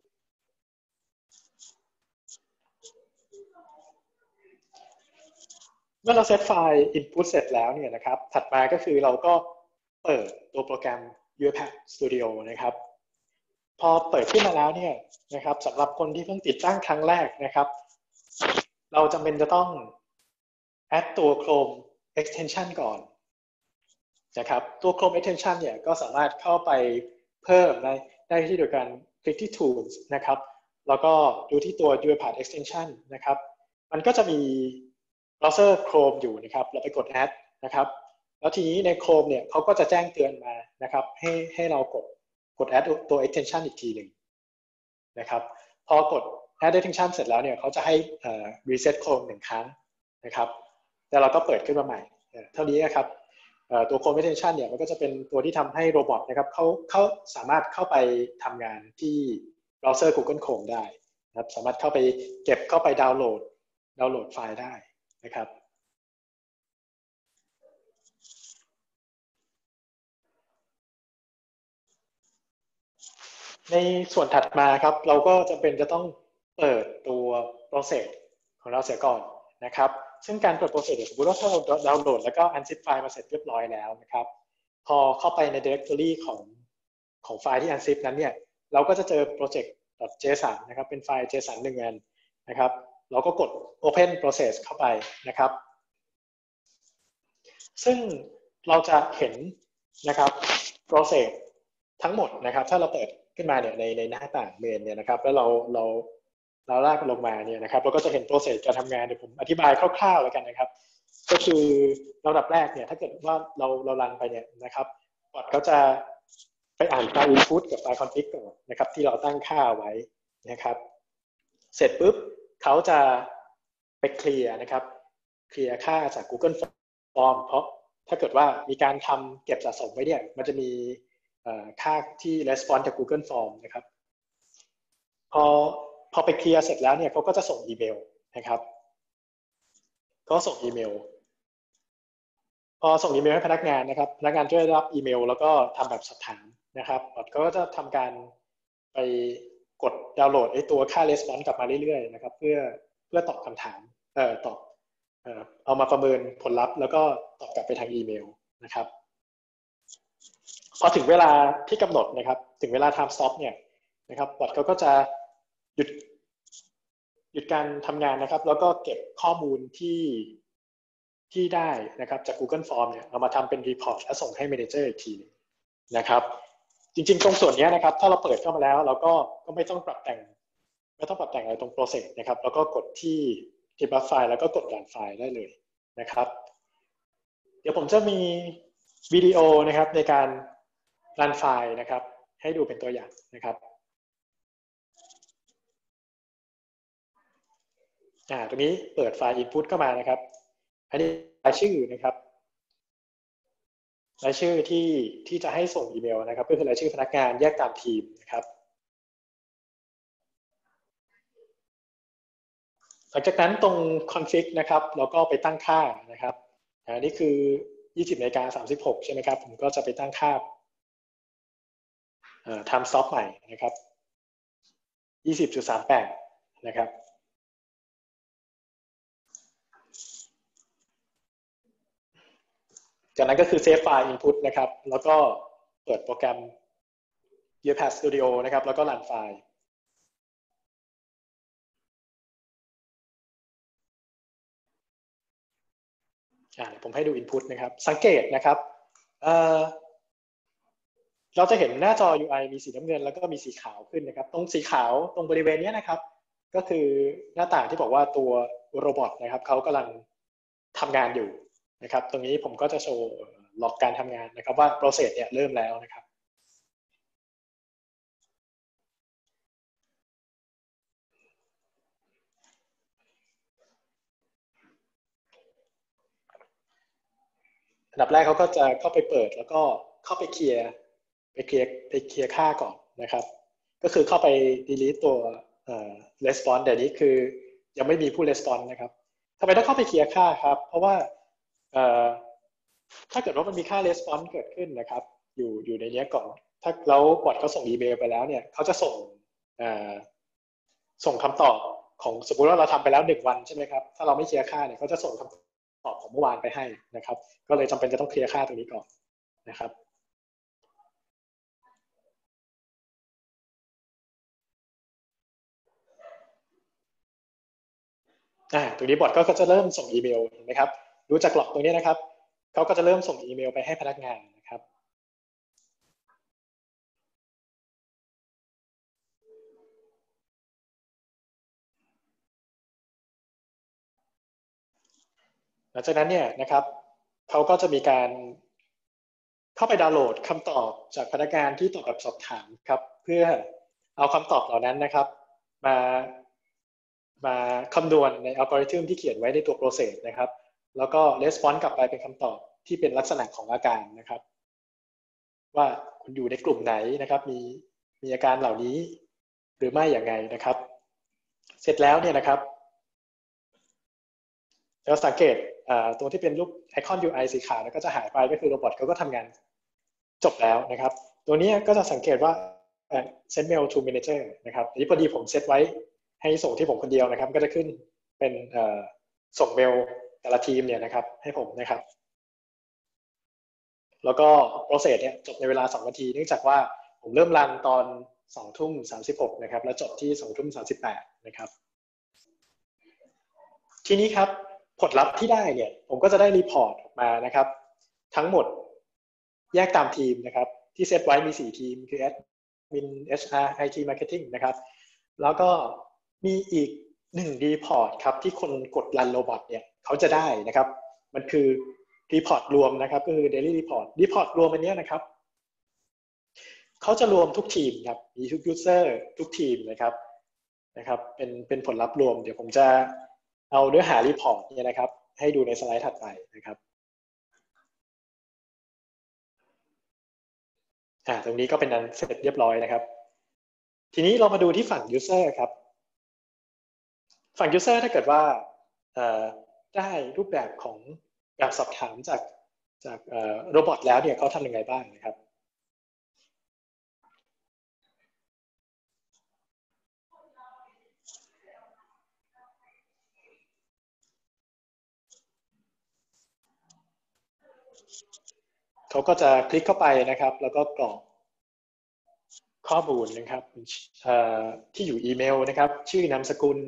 เมื่อเราเซตไฟล์ input เสร็จแล้วเนี่ยนะครับถัดมาก็คือเราก็เปิดตัวโปรแกรม UiPath Studio นะครับพอเปิดขึ้นมาแล้วเนี่ยนะครับสำหรับคนที่เพิ่งติดตั้งครั้งแรกนะครับเราจำเป็นจะต้อง add ตัว Chrome extension ก่อนนะครับตัว Chrome extension เนี่ยก็สามารถเข้าไปเพิ่มได้ที่โดยการคลิกที่ Tools นะครับแล้วก็ดูที่ตัว UiPath extension นะครับมันก็จะมี browser Chrome อยู่นะครับเราไปกด add นะครับแล้วทีนี้ใน Chrome เนี่ยเขาก็จะแจ้งเตือนมานะครับให้เรากด add ตัว extension อีกทีหนึ่งนะครับพอกด add extension เสร็จแล้วเนี่ยเขาจะให้reset Chrome 1 ครั้งนะครับแล้วเราก็เปิดขึ้นมาใหม่เท่านี้นะครับตัว Chrome extension เนี่ยมันก็จะเป็นตัวที่ทำให้โรบอทนะครับเขาสามารถเข้าไปทำงานที่ browser Google Chrome ได้นะครับสามารถเข้าไปเก็บเข้าไปดาวน์โหลดไฟล์ได้นะครับในส่วนถัดมาครับเราก็จำเป็นจะต้องเปิดตัว process ของเราเสียก่อนนะครับซึ่งการเปิด process สมมติว่าถ้าเราดาวน์โหลดแล้วก็ unzip ไฟล์มาเสร็จเรียบร้อยแล้วนะครับพอเข้าไปใน directory ของไฟล์ที่ unzip นั้นเนี่ยเราก็จะเจอ project.json นะครับเป็นไฟล์ json 1 อันนะครับเราก็กด open process เข้าไปนะครับซึ่งเราจะเห็นนะครับ process ทั้งหมดนะครับถ้าเราเปิดขึ้นมาเนี่ยในหน้าต่างเมนเนี่ยนะครับแล้วเราลากลงมาเนี่ยนะครับเราก็จะเห็น process การทำงานเดี๋ยวผมอธิบายคร่าวๆแล้วกันนะครับก็คือลำดับแรกเนี่ยถ้าเกิดว่าเรารันไปเนี่ยนะครับบอทเขาจะไปอ่านไฟล์ input กับไฟล์ config ก่อนนะครับที่เราตั้งค่าไว้นะครับเสร็จปุ๊บเขาจะไปเคลียร์นะครับเคลียร์ค่าจาก Google Form เพราะถ้าเกิดว่ามีการทำเก็บสะสมไว้เนี่ยมันจะมีค่าที่ response จาก Google Form นะครับพอไปเคลียร์เสร็จแล้วเนี่ยเขาก็จะส่งอีเมลนะครับก็ส่งอีเมลพอส่งอีเมลให้พนักงานนะครับพนักงานจะได้รับอีเมลแล้วก็ทำแบบสอบถามนะครับก็จะทำการไปกดดาวน์โหลดไอ้ตัวค่า response กลับมาเรื่อยๆนะครับเพื่อตอบคำถามตอบเอามาประเมินผลลัพธ์แล้วก็ตอบกลับไปทางอีเมลนะครับพอถึงเวลาที่กำหนดนะครับถึงเวลา time stop เนี่ยนะครับบอทเขาก็จะหยุดการทำงานนะครับแล้วก็เก็บข้อมูลที่ได้นะครับจาก Google Form เนี่ยเอามาทำเป็นรีพอร์ตแล้วส่งให้ Manager อีกทีนึงนะครับจริงๆตรงส่วนนี้นะครับถ้าเราเปิดเข้ามาแล้วเราก็ไม่ต้องปรับแต่งอะไรตรง process นะครับแล้วก็กดที่debug ไฟล์แล้วก็กด run ไฟล์ได้เลยนะครับเดี๋ยวผมจะมีวิดีโอนะครับในการ run ไฟล์นะครับให้ดูเป็นตัวอย่างนะครับตรงนี้เปิดไฟล์ input เข้ามานะครับอันนี้รายชื่อนะครับรายชื่อที่จะให้ส่งอีเมลนะครับก็คือรายชื่อพนักงานแยกตามทีมนะครับหลังจากนั้นตรง config นะครับเราก็ไปตั้งค่านะครับนี่คือ 20:36 ใช่ไหมครับผมก็จะไปตั้งค่าtime stop ใหม่นะครับ 20.38 นะครับจากนั้นก็คือ save file input นะครับแล้วก็เปิดโปรแกรม UiPath Studio นะครับแล้วก็ run ไฟล์ผมให้ดู input นะครับสังเกตนะครับเราจะเห็นหน้าจอ UI มีสีน้ำเงินแล้วก็มีสีขาวขึ้นนะครับตรงสีขาวตรงบริเวณนี้นะครับก็คือหน้าต่างที่บอกว่าตัวโรบอทนะครับเขากำลังทำงานอยู่นะครับตรงนี้ผมก็จะโชว์ล็อกการทำงานนะครับว่า process เนี่ยเริ่มแล้วนะครับอันดับแรกเขาก็จะเข้าไปเปิดแล้วก็เข้าไปเคลียร์ค่าก่อนนะครับก็คือเข้าไป delete ตัวresponse แต่นี้คือยังไม่มีผู้ response นะครับทำไมต้องเข้าไปเคลียร์ค่าครับเพราะว่าถ้าเกิดว่ามันมีค่า response เกิดขึ้นนะครับอยู่ในนี้ก่อนถ้าแล้วบอทเขาส่งอีเมลไปแล้วเนี่ยเขาจะส่งคำตอบของสมมุติว่าเราทำไปแล้ว1 วันใช่ไหมครับถ้าเราไม่เคลียร์ค่าเนี่ยเขาจะส่งคำตอบของเมื่อวานไปให้นะครับก็เลยจำเป็นจะต้องเคลียร์ค่าตรงนี้ก่อนนะครับตรงนี้บอทก็จะเริ่มส่งอีเมลเห็นไหมครับดูจากหลอกตรงนี้นะครับเขาก็จะเริ่มส่งอีเมลไปให้พนักงานนะครับหลังจากนั้นเนี่ยนะครับเขาก็จะมีการเข้าไปดาวน์โหลดคำตอบจากพนักงานที่ตอบแบบสอบถามครับเพื่อเอาคำตอบเหล่านั้นนะครับมามาคำนวณในอัลกอริทึมที่เขียนไว้ในตัว process นะครับแล้วก็ response กลับไปเป็นคำตอบที่เป็นลักษณะของอาการนะครับว่าคุณอยู่ในกลุ่มไหนนะครับมีอาการเหล่านี้หรือไม่อย่างไงนะครับเสร็จแล้วเนี่ยนะครับเราสังเกตตัวที่เป็นรูปไอคอน UI สีขาวก็จะหายไปก็คือโรบอทเขาก็ทำงานจบแล้วนะครับตัวนี้ก็จะสังเกตว่า send mail to manager นะครับอันนี้พอดีผมเซตไว้ให้ส่งที่ผมคนเดียวนะครับก็จะขึ้นเป็นส่งเมลแต่ละทีมเนี่ยนะครับให้ผมนะครับแล้วก็ process เนี่ยจบในเวลา2 นาทีเนื่องจากว่าผมเริ่มรันตอน20:36นะครับแล้วจบที่20:38นะครับทีนี้ครับผลลัพธ์ที่ได้เนี่ยผมก็จะได้รีพอร์ตออกมานะครับทั้งหมดแยกตามทีมนะครับที่เซตไว้มี4ทีมคือ Admin HR IT Marketing นะครับแล้วก็มีอีก1รีพอร์ตครับที่คนกดรันโรบอทเนี่ยเขาจะได้นะครับมันคือรีพอร์ตรวมนะครับก็คือ Daily Report รีพอร์ตรวมอันนี้นะครับเขาจะรวมทุกทีมครับมีทุก User ทุกทีมนะครับเป็นผลลัพธ์รวมเดี๋ยวผมจะเอาเนื้อหารีพอร์ตเนี่ยนะครับให้ดูในสไลด์ถัดไปนะครับตรงนี้ก็เป็นอันเสร็จเรียบร้อยนะครับทีนี้เรามาดูที่ฝั่ง User ครับฝั่ง User ถ้าเกิดว่าได้รูปแบบของแบบสอบถามจากโรบอทแล้วเนี่ยเขาทำยังไงบ้างนะครับเขาก็จะคลิกเข้าไปนะครับแล้วก็กรอกข้อมูลนะครับที่อยู่อีเมลนะครับชื่อนามสกุล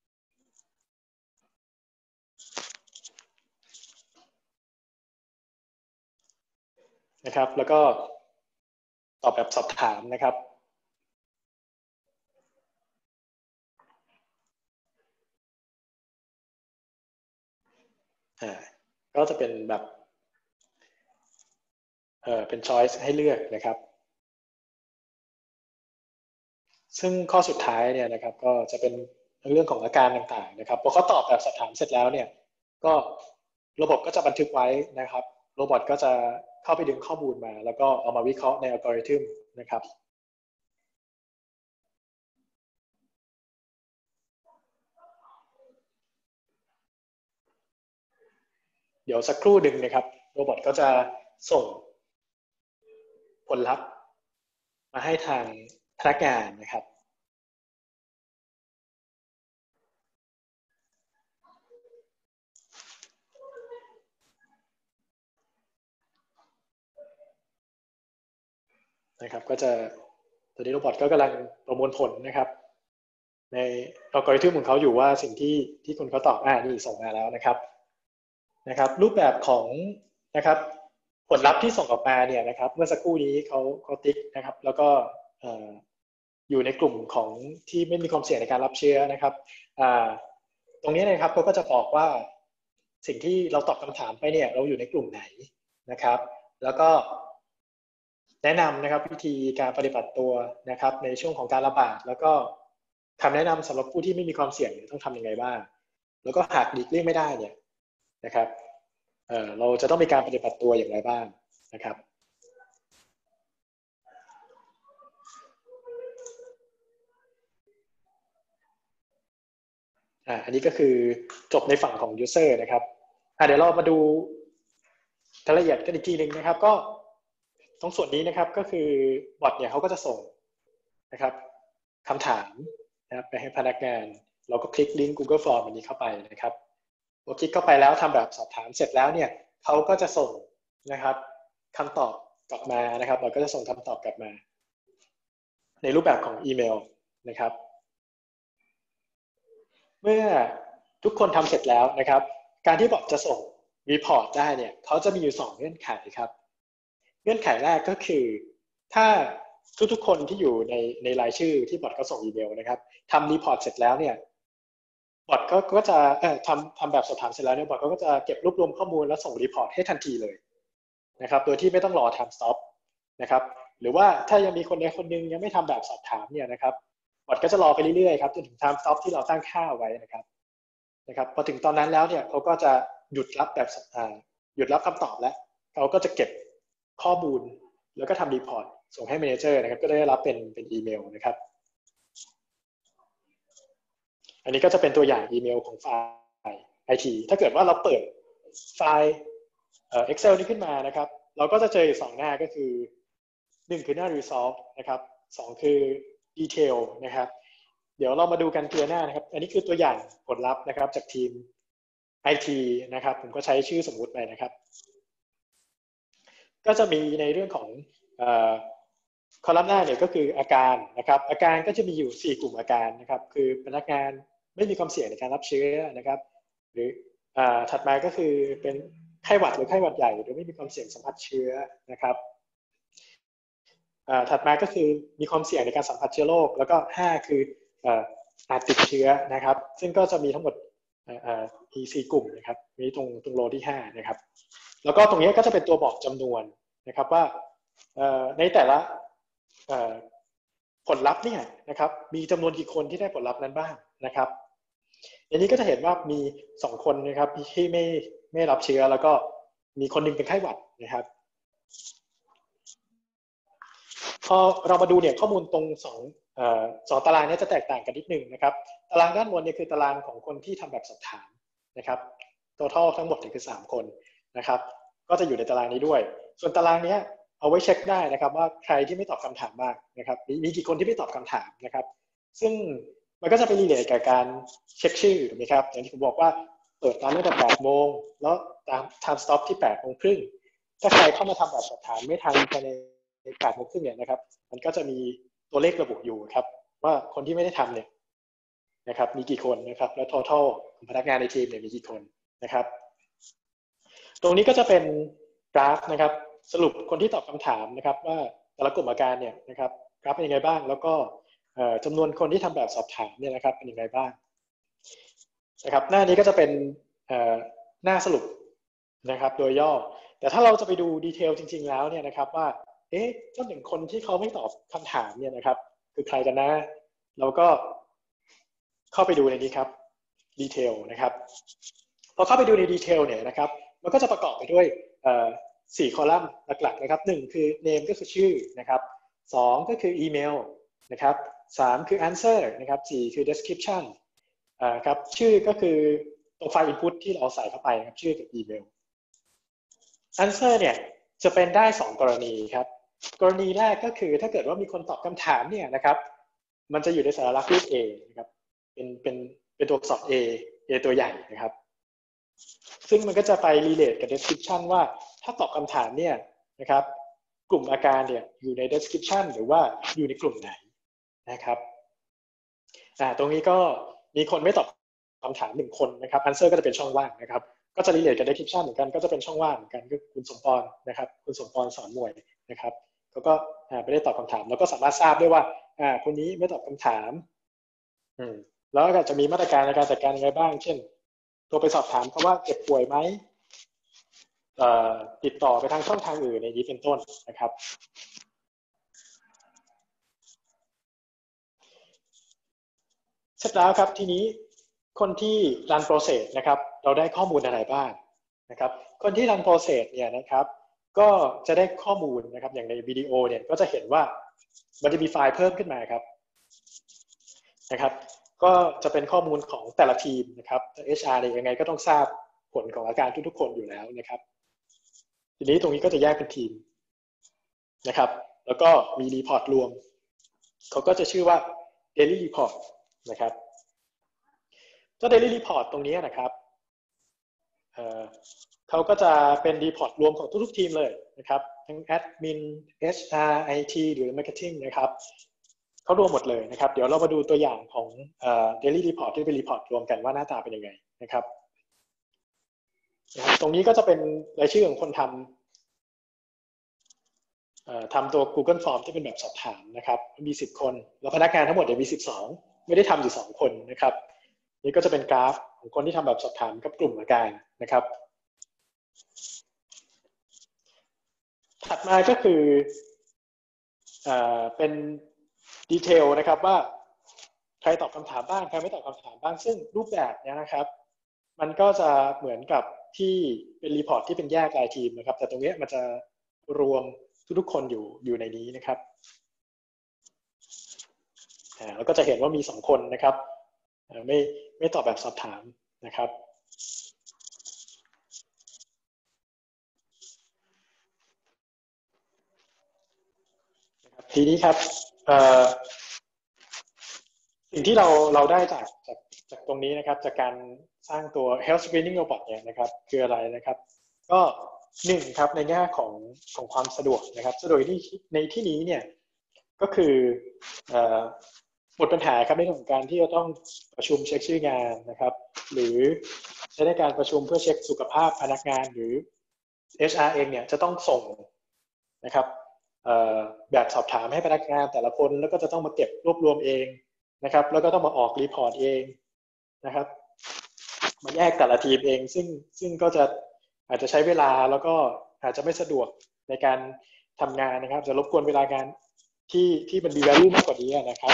นะครับแล้วก็ตอบแบบสอบถามนะครับก็จะเป็นแบบเป็น choice ให้เลือกนะครับซึ่งข้อสุดท้ายเนี่ยนะครับก็จะเป็นเรื่องของอาการต่างๆนะครับพอเขาตอบแบบสอบถามเสร็จแล้วเนี่ยก็ระบบก็จะบันทึกไว้นะครับโรบอทก็จะเข้าไปดึงข้อมูลมาแล้วก็เอามาวิเคราะห์ในอัลกอริทึมนะครับเดี๋ยวสักครู่หนึ่งนะครับโรบอทก็จะส่งผลลัพธ์มาให้ทางพนักงานนะครับก็จะตอนนี้โรบอทก็กำลังประมวลผลนะครับในอัลกอริทึมของเขาอยู่ว่าสิ่งที่คุณเขาตอบนี่ส่งมาแล้วนะครับรูปแบบของนะครับผลลัพธ์ที่ส่งออกมาเนี่ยนะครับเมื่อสักครู่นี้เขาติ๊กนะครับแล้วก็อยู่ในกลุ่มของที่ไม่มีความเสี่ยงในการรับเชื้อนะครับตรงนี้นะครับเขาก็จะบอกว่าสิ่งที่เราตอบคำถามไปเนี่ยเราอยู่ในกลุ่มไหนนะครับแล้วก็แนะนำนะครับวิธีการปฏิบัติตัวนะครับในช่วงของการระบาดแล้วก็คำแนะนำสำหรับผู้ที่ไม่มีความเสี่ยงต้องทำยังไงบ้างแล้วก็หากหลีกเลี่ยงไม่ได้เนี่ยนะครับเราจะต้องมีการปฏิบัติตัวอย่างไรบ้างนะครับอันนี้ก็คือจบในฝั่งของ user นะครับเดี๋ยวเรามาดูรายละเอียดกันอีกทีหนึ่งนะครับก็ตรงส่วนนี้นะครับก็คือบอทเนี่ยเขาก็จะส่งนะครับคำถามนะครับไปให้พนักงานเราก็คลิกลิงก์ Google Form อันนี้เข้าไปนะครับพอคลิกเข้าไปแล้วทำแบบสอบถามเสร็จแล้วเนี่ยเขาก็จะส่งนะครับคำตอบกลับมานะครับเราก็จะส่งคำตอบกลับมาในรูปแบบของอีเมลนะครับเมื่อทุกคนทำเสร็จแล้วนะครับการที่บอทจะส่งรีพอร์ตได้เนี่ยเขาจะมีอยู่2เงื่อนไขครับเงื่อนไขแรกก็คือถ้าทุกๆคนที่อยู่ในรายชื่อที่บอทเขาส่งอีเมลนะครับทำรีพอร์ตเสร็จแล้วเนี่ยบอทก็จะทำแบบสอบถามเสร็จแล้วเนี่ยบอทก็จะเก็บรวบรวมข้อมูลแล้วส่งรีพอร์ตให้ทันทีเลยนะครับโดยที่ไม่ต้องรอ time stop นะครับหรือว่าถ้ายังมีคนใดคนหนึ่งยังไม่ทำแบบสอบถามเนี่ยนะครับบอทก็จะรอไปเรื่อยๆครับจนถึง time stop ที่เราตั้งค่าไว้นะครับพอถึงตอนนั้นแล้วเนี่ยเขาก็จะหยุดรับแบบหยุดรับคำตอบแล้วเขาก็จะเก็บข้อมูลแล้วก็ทำรีพอร์ตส่งให้ manager นะครับก็ได้รับเป็นอีเมลนะครับอันนี้ก็จะเป็นตัวอย่างอีเมลของไฟล์ IT ถ้าเกิดว่าเราเปิดไฟล์ Excel นี้ขึ้นมานะครับเราก็จะเจออยู่2หน้าก็คือ1คือหน้า Result นะครับ2คือ Detail นะครับเดี๋ยวเรามาดูกันทีละหน้านะครับอันนี้คือตัวอย่างผลลัพธ์นะครับจากทีม IT นะครับผมก็ใช้ชื่อสมมุติไปนะครับก็จะมีในเรื่องของคอลัมน์หน้าเนี่ยก็คืออาการนะครับอาการก็จะมีอยู่4กลุ่มอาการนะครับคือพนักงานไม่มีความเสี่ยงในการรับเชื้อนะครับหรือถัดมาก็คือเป็นไข้หวัดหรือไข้หวัดใหญ่โดยไม่มีความเสี่ยงสัมผัสเชื้อนะครับถัดมาก็คือมีความเสี่ยงในการสัมผัสเชื้อโรคแล้วก็5คืออาจติดเชื้อนะครับซึ่งก็จะมีทั้งหมดอีก4กลุ่มนะครับมีตรงโลที่5นะครับแล้วก็ตรงนี้ก็จะเป็นตัวบอกจำนวนนะครับว่าในแต่ละผลลัพธ์เนี่ยนะครับมีจำนวนกี่คนที่ได้ผลลัพธ์นั้นบ้างนะครับอันนี้ก็จะเห็นว่ามี2คนนะครับที่ไม่รับเชื้อแล้วก็มีคนหนึ่งเป็นไข้หวัดนะครับพอเรามาดูเนี่ยข้อมูลตรง2ตารางนี้จะแตกต่างกันนิดนึงนะครับตารางด้านบนเนี่ยคือตารางของคนที่ทำแบบสอบถามนะครับtotalทั้งหมดคือ3คนนะครับก็จะอยู่ในตารางนี้ด้วยส่วนตารางนี้เอาไว้เช็คได้นะครับว่าใครที่ไม่ตอบคำถามบ้างนะครับมีกี่คนที่ไม่ตอบคำถามนะครับซึ่งมันก็จะไปรีเลทกับการเช็คชื่อถูกไหมครับอย่างที่ผมบอกว่าเปิดร้านตั้งแต่8 โมงแล้วตาม time stop ที่8 โมงครึ่งถ้าใครเข้ามาทำแบบสอบถามไม่ทันภายใน8 โมงครึ่งเนี่ยนะครับมันก็จะมีตัวเลขระบุอยู่ครับว่าคนที่ไม่ได้ทำเนี่ยนะครับมีกี่คนนะครับและ total ของพนักงานในทีมเนี่ยมีกี่คนนะครับตรงนี้ก็จะเป็นกราฟนะครับสรุปคนที่ตอบคำถามนะครับว่าแต่ละกลุ่มอาการเนี่ยนะครับกราฟเป็นยังไงบ้างแล้วก็จำนวนคนที่ทำแบบสอบถามเนี่ยนะครับเป็นยังไงบ้างนะครับหน้านี้ก็จะเป็นหน้าสรุปนะครับโดยย่อแต่ถ้าเราจะไปดูดีเทลจริงๆแล้วเนี่ยนะครับว่าเจ้า1คนที่เขาไม่ตอบคำถามเนี่ยนะครับคือใครกันนะเราก็เข้าไปดูในนี้ครับดีเทลนะครับพอเข้าไปดูในดีเทลเนี่ยนะครับมันก็จะประกอบไปด้วย4 คอลัมน์หลักๆนะครับ1คือ name ก็คือชื่อนะครับ2ก็คืออีเมลนะครับ3คือ answer นะครับ4คือ description ครับชื่อก็คือตัวไฟล์ input ที่เราใส่เข้าไปนะครับชื่อกับอีเมล answer เนี่ยจะเป็นได้2 กรณีครับกรณีแรกก็คือถ้าเกิดว่ามีคนตอบคำถามเนี่ยนะครับมันจะอยู่ในสัญลักษณ์รูป A นะครับเป็นตัวอักษร A ตัวใหญ่นะครับซึ่งมันก็จะไป relate กับ description ว่าถ้าตอบคำถามเนี่ยนะครับกลุ่มอาการเนี่ยอยู่ใน description หรือว่าอยู่ในกลุ่มไหนนะครับตรงนี้ก็มีคนไม่ตอบคำถาม1 คนนะครับ answer ก็จะเป็นช่องว่างนะครับก็จะ relate กับ description เหมือนกันก็จะเป็นช่องว่างเหมือนกันคือคุณสมปรนะครับคุณสมปรสอนมวยนะครับเขาก็ไม่ได้ตอบคำถามแล้วก็สามารถทราบได้ว่าคนนี้ไม่ตอบคำถามแล้วก็จะมีมาตรการในการจัดการยังไงบ้างเช่นโทรไปสอบถามเขาว่าเจ็บป่วยไหมติดต่อไปทางช่องทางอื่นในนี้เป็นต้นนะครับเสร็จแล้วครับทีนี้คนที่รัน process นะครับเราได้ข้อมูลอะไรบ้างนะครับคนที่รัน process เนี่ยนะครับก็จะได้ข้อมูลนะครับอย่างในวิดีโอเนี่ยก็จะเห็นว่ามันจะมีไฟล์เพิ่มขึ้นมาครับก็จะเป็นข้อมูลของแต่ละทีมนะครับ HR เนี่ยยังไงก็ต้องทราบผลของอาการทุกๆคนอยู่แล้วนะครับทีนี้ตรงนี้ก็จะแยกเป็นทีมนะครับแล้วก็มีรีพอร์ตรวมเขาก็จะชื่อว่า Daily Report นะครับเจ้า Daily Report ตรงนี้นะครับเขาก็จะเป็นรีพอร์ตรวมของทุกๆทีมเลยนะครับทั้ง Admin HR IT หรือ Marketing นะครับเขารวมหมดเลยนะครับเดี๋ยวเรามาดูตัวอย่างของDaily Report ที่เป็นรีพอร์ตรวมกันว่าหน้าตาเป็นยังไงนะครับตรงนี้ก็จะเป็นรายชื่อของคนทำตัว Google Form ที่เป็นแบบสอบถามนะครับมี10 คนแล้วพนักงานทั้งหมดมี12ไม่ได้ทำอยู่2 คนนะครับนี่ก็จะเป็นกราฟของคนที่ทำแบบสอบถามกับกลุ่มอาการนะครับถัดมาก็คือเป็นดีเทลนะครับว่าใครตอบคำถามบ้างใครไม่ตอบคำถามบ้างซึ่งรูปแบบนี้นะครับมันก็จะเหมือนกับที่เป็นรีพอร์ตที่เป็นแยกรายทีมนะครับแต่ตรงนี้มันจะรวมทุกๆคนอยู่ในนี้นะครับแล้วก็จะเห็นว่ามี2 คนนะครับไม่ตอบแบบสอบถามนะครับทีนี้ครับสิ่งที่เราได้จากตรงนี้นะครับจากการสร้างตัว health screening robot เนี่ยนะครับคืออะไรนะครับก็1ครับในแง่ของความสะดวกนะครับสะดวกในที่นี้เนี่ยก็คือหมดปัญหาครับในเรื่องของการที่จะต้องประชุมเช็คชื่องานนะครับหรือใช้ในการประชุมเพื่อเช็คสุขภาพพนักงานหรือ HR เองเนี่ยจะต้องส่งนะครับแบบสอบถามให้พนักงานแต่ละคนแล้วก็จะต้องมาเก็บรวบรวมเองนะครับแล้วก็ต้องมาออกรีพอร์ตเองนะครับมาแยกแต่ละทีมเองซึ่งก็จะอาจจะใช้เวลาแล้วก็อาจจะไม่สะดวกในการทำงานนะครับจะรบกวนเวลางานที่มันมี value มากกว่านี้นะครับ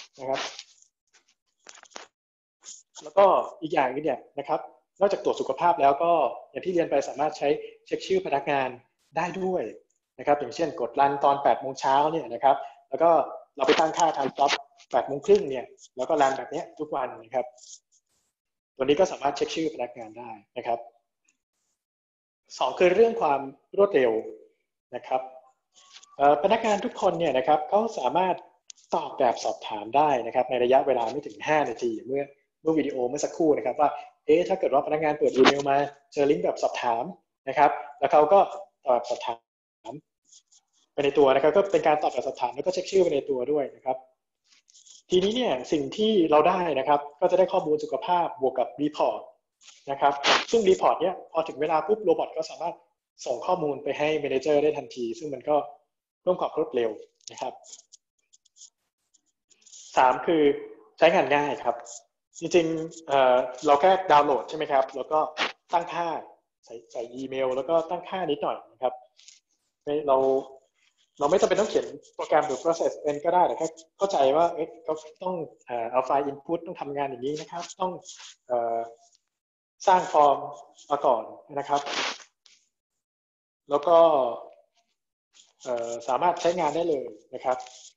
แล้วก็อีกอย่างนึงเนี่ยนะครับนอกจากตรวจสุขภาพแล้วก็อย่างที่เรียนไปสามารถใช้เช็คชื่อพนักงานได้ด้วยนะครับอย่างเช่นกดรันตอน8 โมงเช้าเนี่ยนะครับแล้วก็เราไปตั้งค่าทำจ็อบ8 โมงครึ่งเนี่ยแล้วก็รันแบบนี้ทุกวันนะครับตัวนี้ก็สามารถเช็คชื่อพนักงานได้นะครับ2คือเรื่องความรวดเร็วนะครับพนักงานทุกคนเนี่ยนะครับเขาสามารถตอบแบบสอบถามได้นะครับในระยะเวลาไม่ถึง5 นาทีเมื่อวิดีโอเมื่อสักครู่นะครับว่าถ้าเกิดว่าพนักงานเปิดอีเมลมาเจอลิงก์แบบสอบถามนะครับแล้วเขาก็ตอบสอบถามไปในตัวนะครับก็เป็นการตอบแบบสอบถามแล้วก็เช็คชื่อไปในตัวด้วยนะครับทีนี้เนี่ยสิ่งที่เราได้นะครับก็จะได้ข้อมูลสุขภาพบวกกับรีพอร์ตนะครับซึ่งรีพอร์ตเนี้ยพอถึงเวลาปุ๊บโรบอทก็สามารถส่งข้อมูลไปให้เมเนเจอร์ได้ทันทีซึ่งมันก็เพิ่มความรวดเร็วนะครับ3คือใช้งานง่ายครับจริงๆเราแค่ดาวน์โหลดใช่ไหมครับแล้วก็ตั้งค่าใส่อีเมลแล้วก็ตั้งค่านิดหน่อยนะครับเราไม่จำเป็นต้องเขียนโปรแกรมหรือ process เองก็ได้แต่แค่เข้าใจว่าเขาต้องเอาไฟล์ input ต้องทำงานอย่างนี้นะครับต้องสร้างฟอร์มมาก่อนนะครับแล้วก็สามารถใช้งานได้เลยนะครับ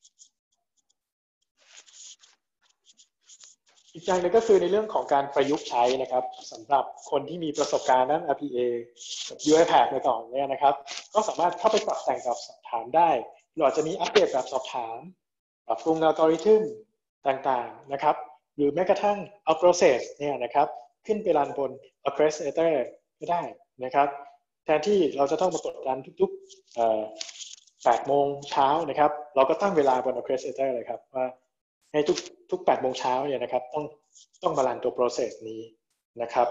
อีกอย่างหนึ่งก็คือในเรื่องของการประยุกต์ใช้นะครับสำหรับคนที่มีประสบการณ์ด้าน RPA กับ UiPath มาก่อนเนี่ยนะครับก็สามารถเข้าไปปรับแต่งแบบสอบถามได้หรืออาจจะมีอัปเดตแบบสอบถามปรับปรุงอัลกอริทึมต่างๆนะครับหรือแม้กระทั่งเอา process เนี่ยนะครับขึ้นไปรันบน Orchestrator ก็ได้นะครับแทนที่เราจะต้องมากดรันทุกๆ8 โมงเช้านะครับเราก็ตั้งเวลาบน Orchestrator เลยครับว่าให้ทุก8 โมงเช้าเนี่ยนะครับต้องมารันตัว process นี้นะครับ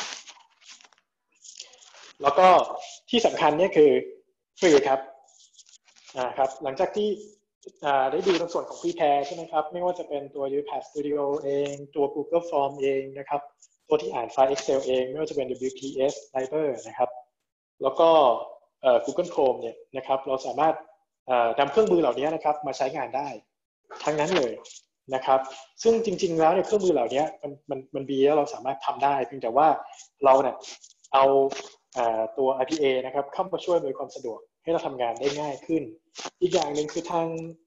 แล้วก็ที่สำคัญเนี่ยคือฟรีครับครับหลังจากที่ได้ดูในส่วนของ Prepare ใช่ไหมครับไม่ว่าจะเป็นตัว UiPath Studio เองตัว Google Form เองนะครับตัวที่อ่านไฟล์ Excel เองไม่ว่าจะเป็น WPS Writer นะครับแล้วก็ Google Chrome เนี่ยนะครับเราสามารถนำเครื่องมือเหล่านี้นะครับมาใช้งานได้ทั้งนั้นเลยนะครับซึ่งจริงๆแล้วเนี่ยเครื่องมือเหล่านี้มันดีแล้วเราสามารถทำได้เพียงแต่ว่าเราเนี่ยเอาตัว RPA นะครับเข้ามาช่วยอำนวยความสะดวกให้เราทำงานได้ง่ายขึ้นอีกอย่างหนึ่งคือทาง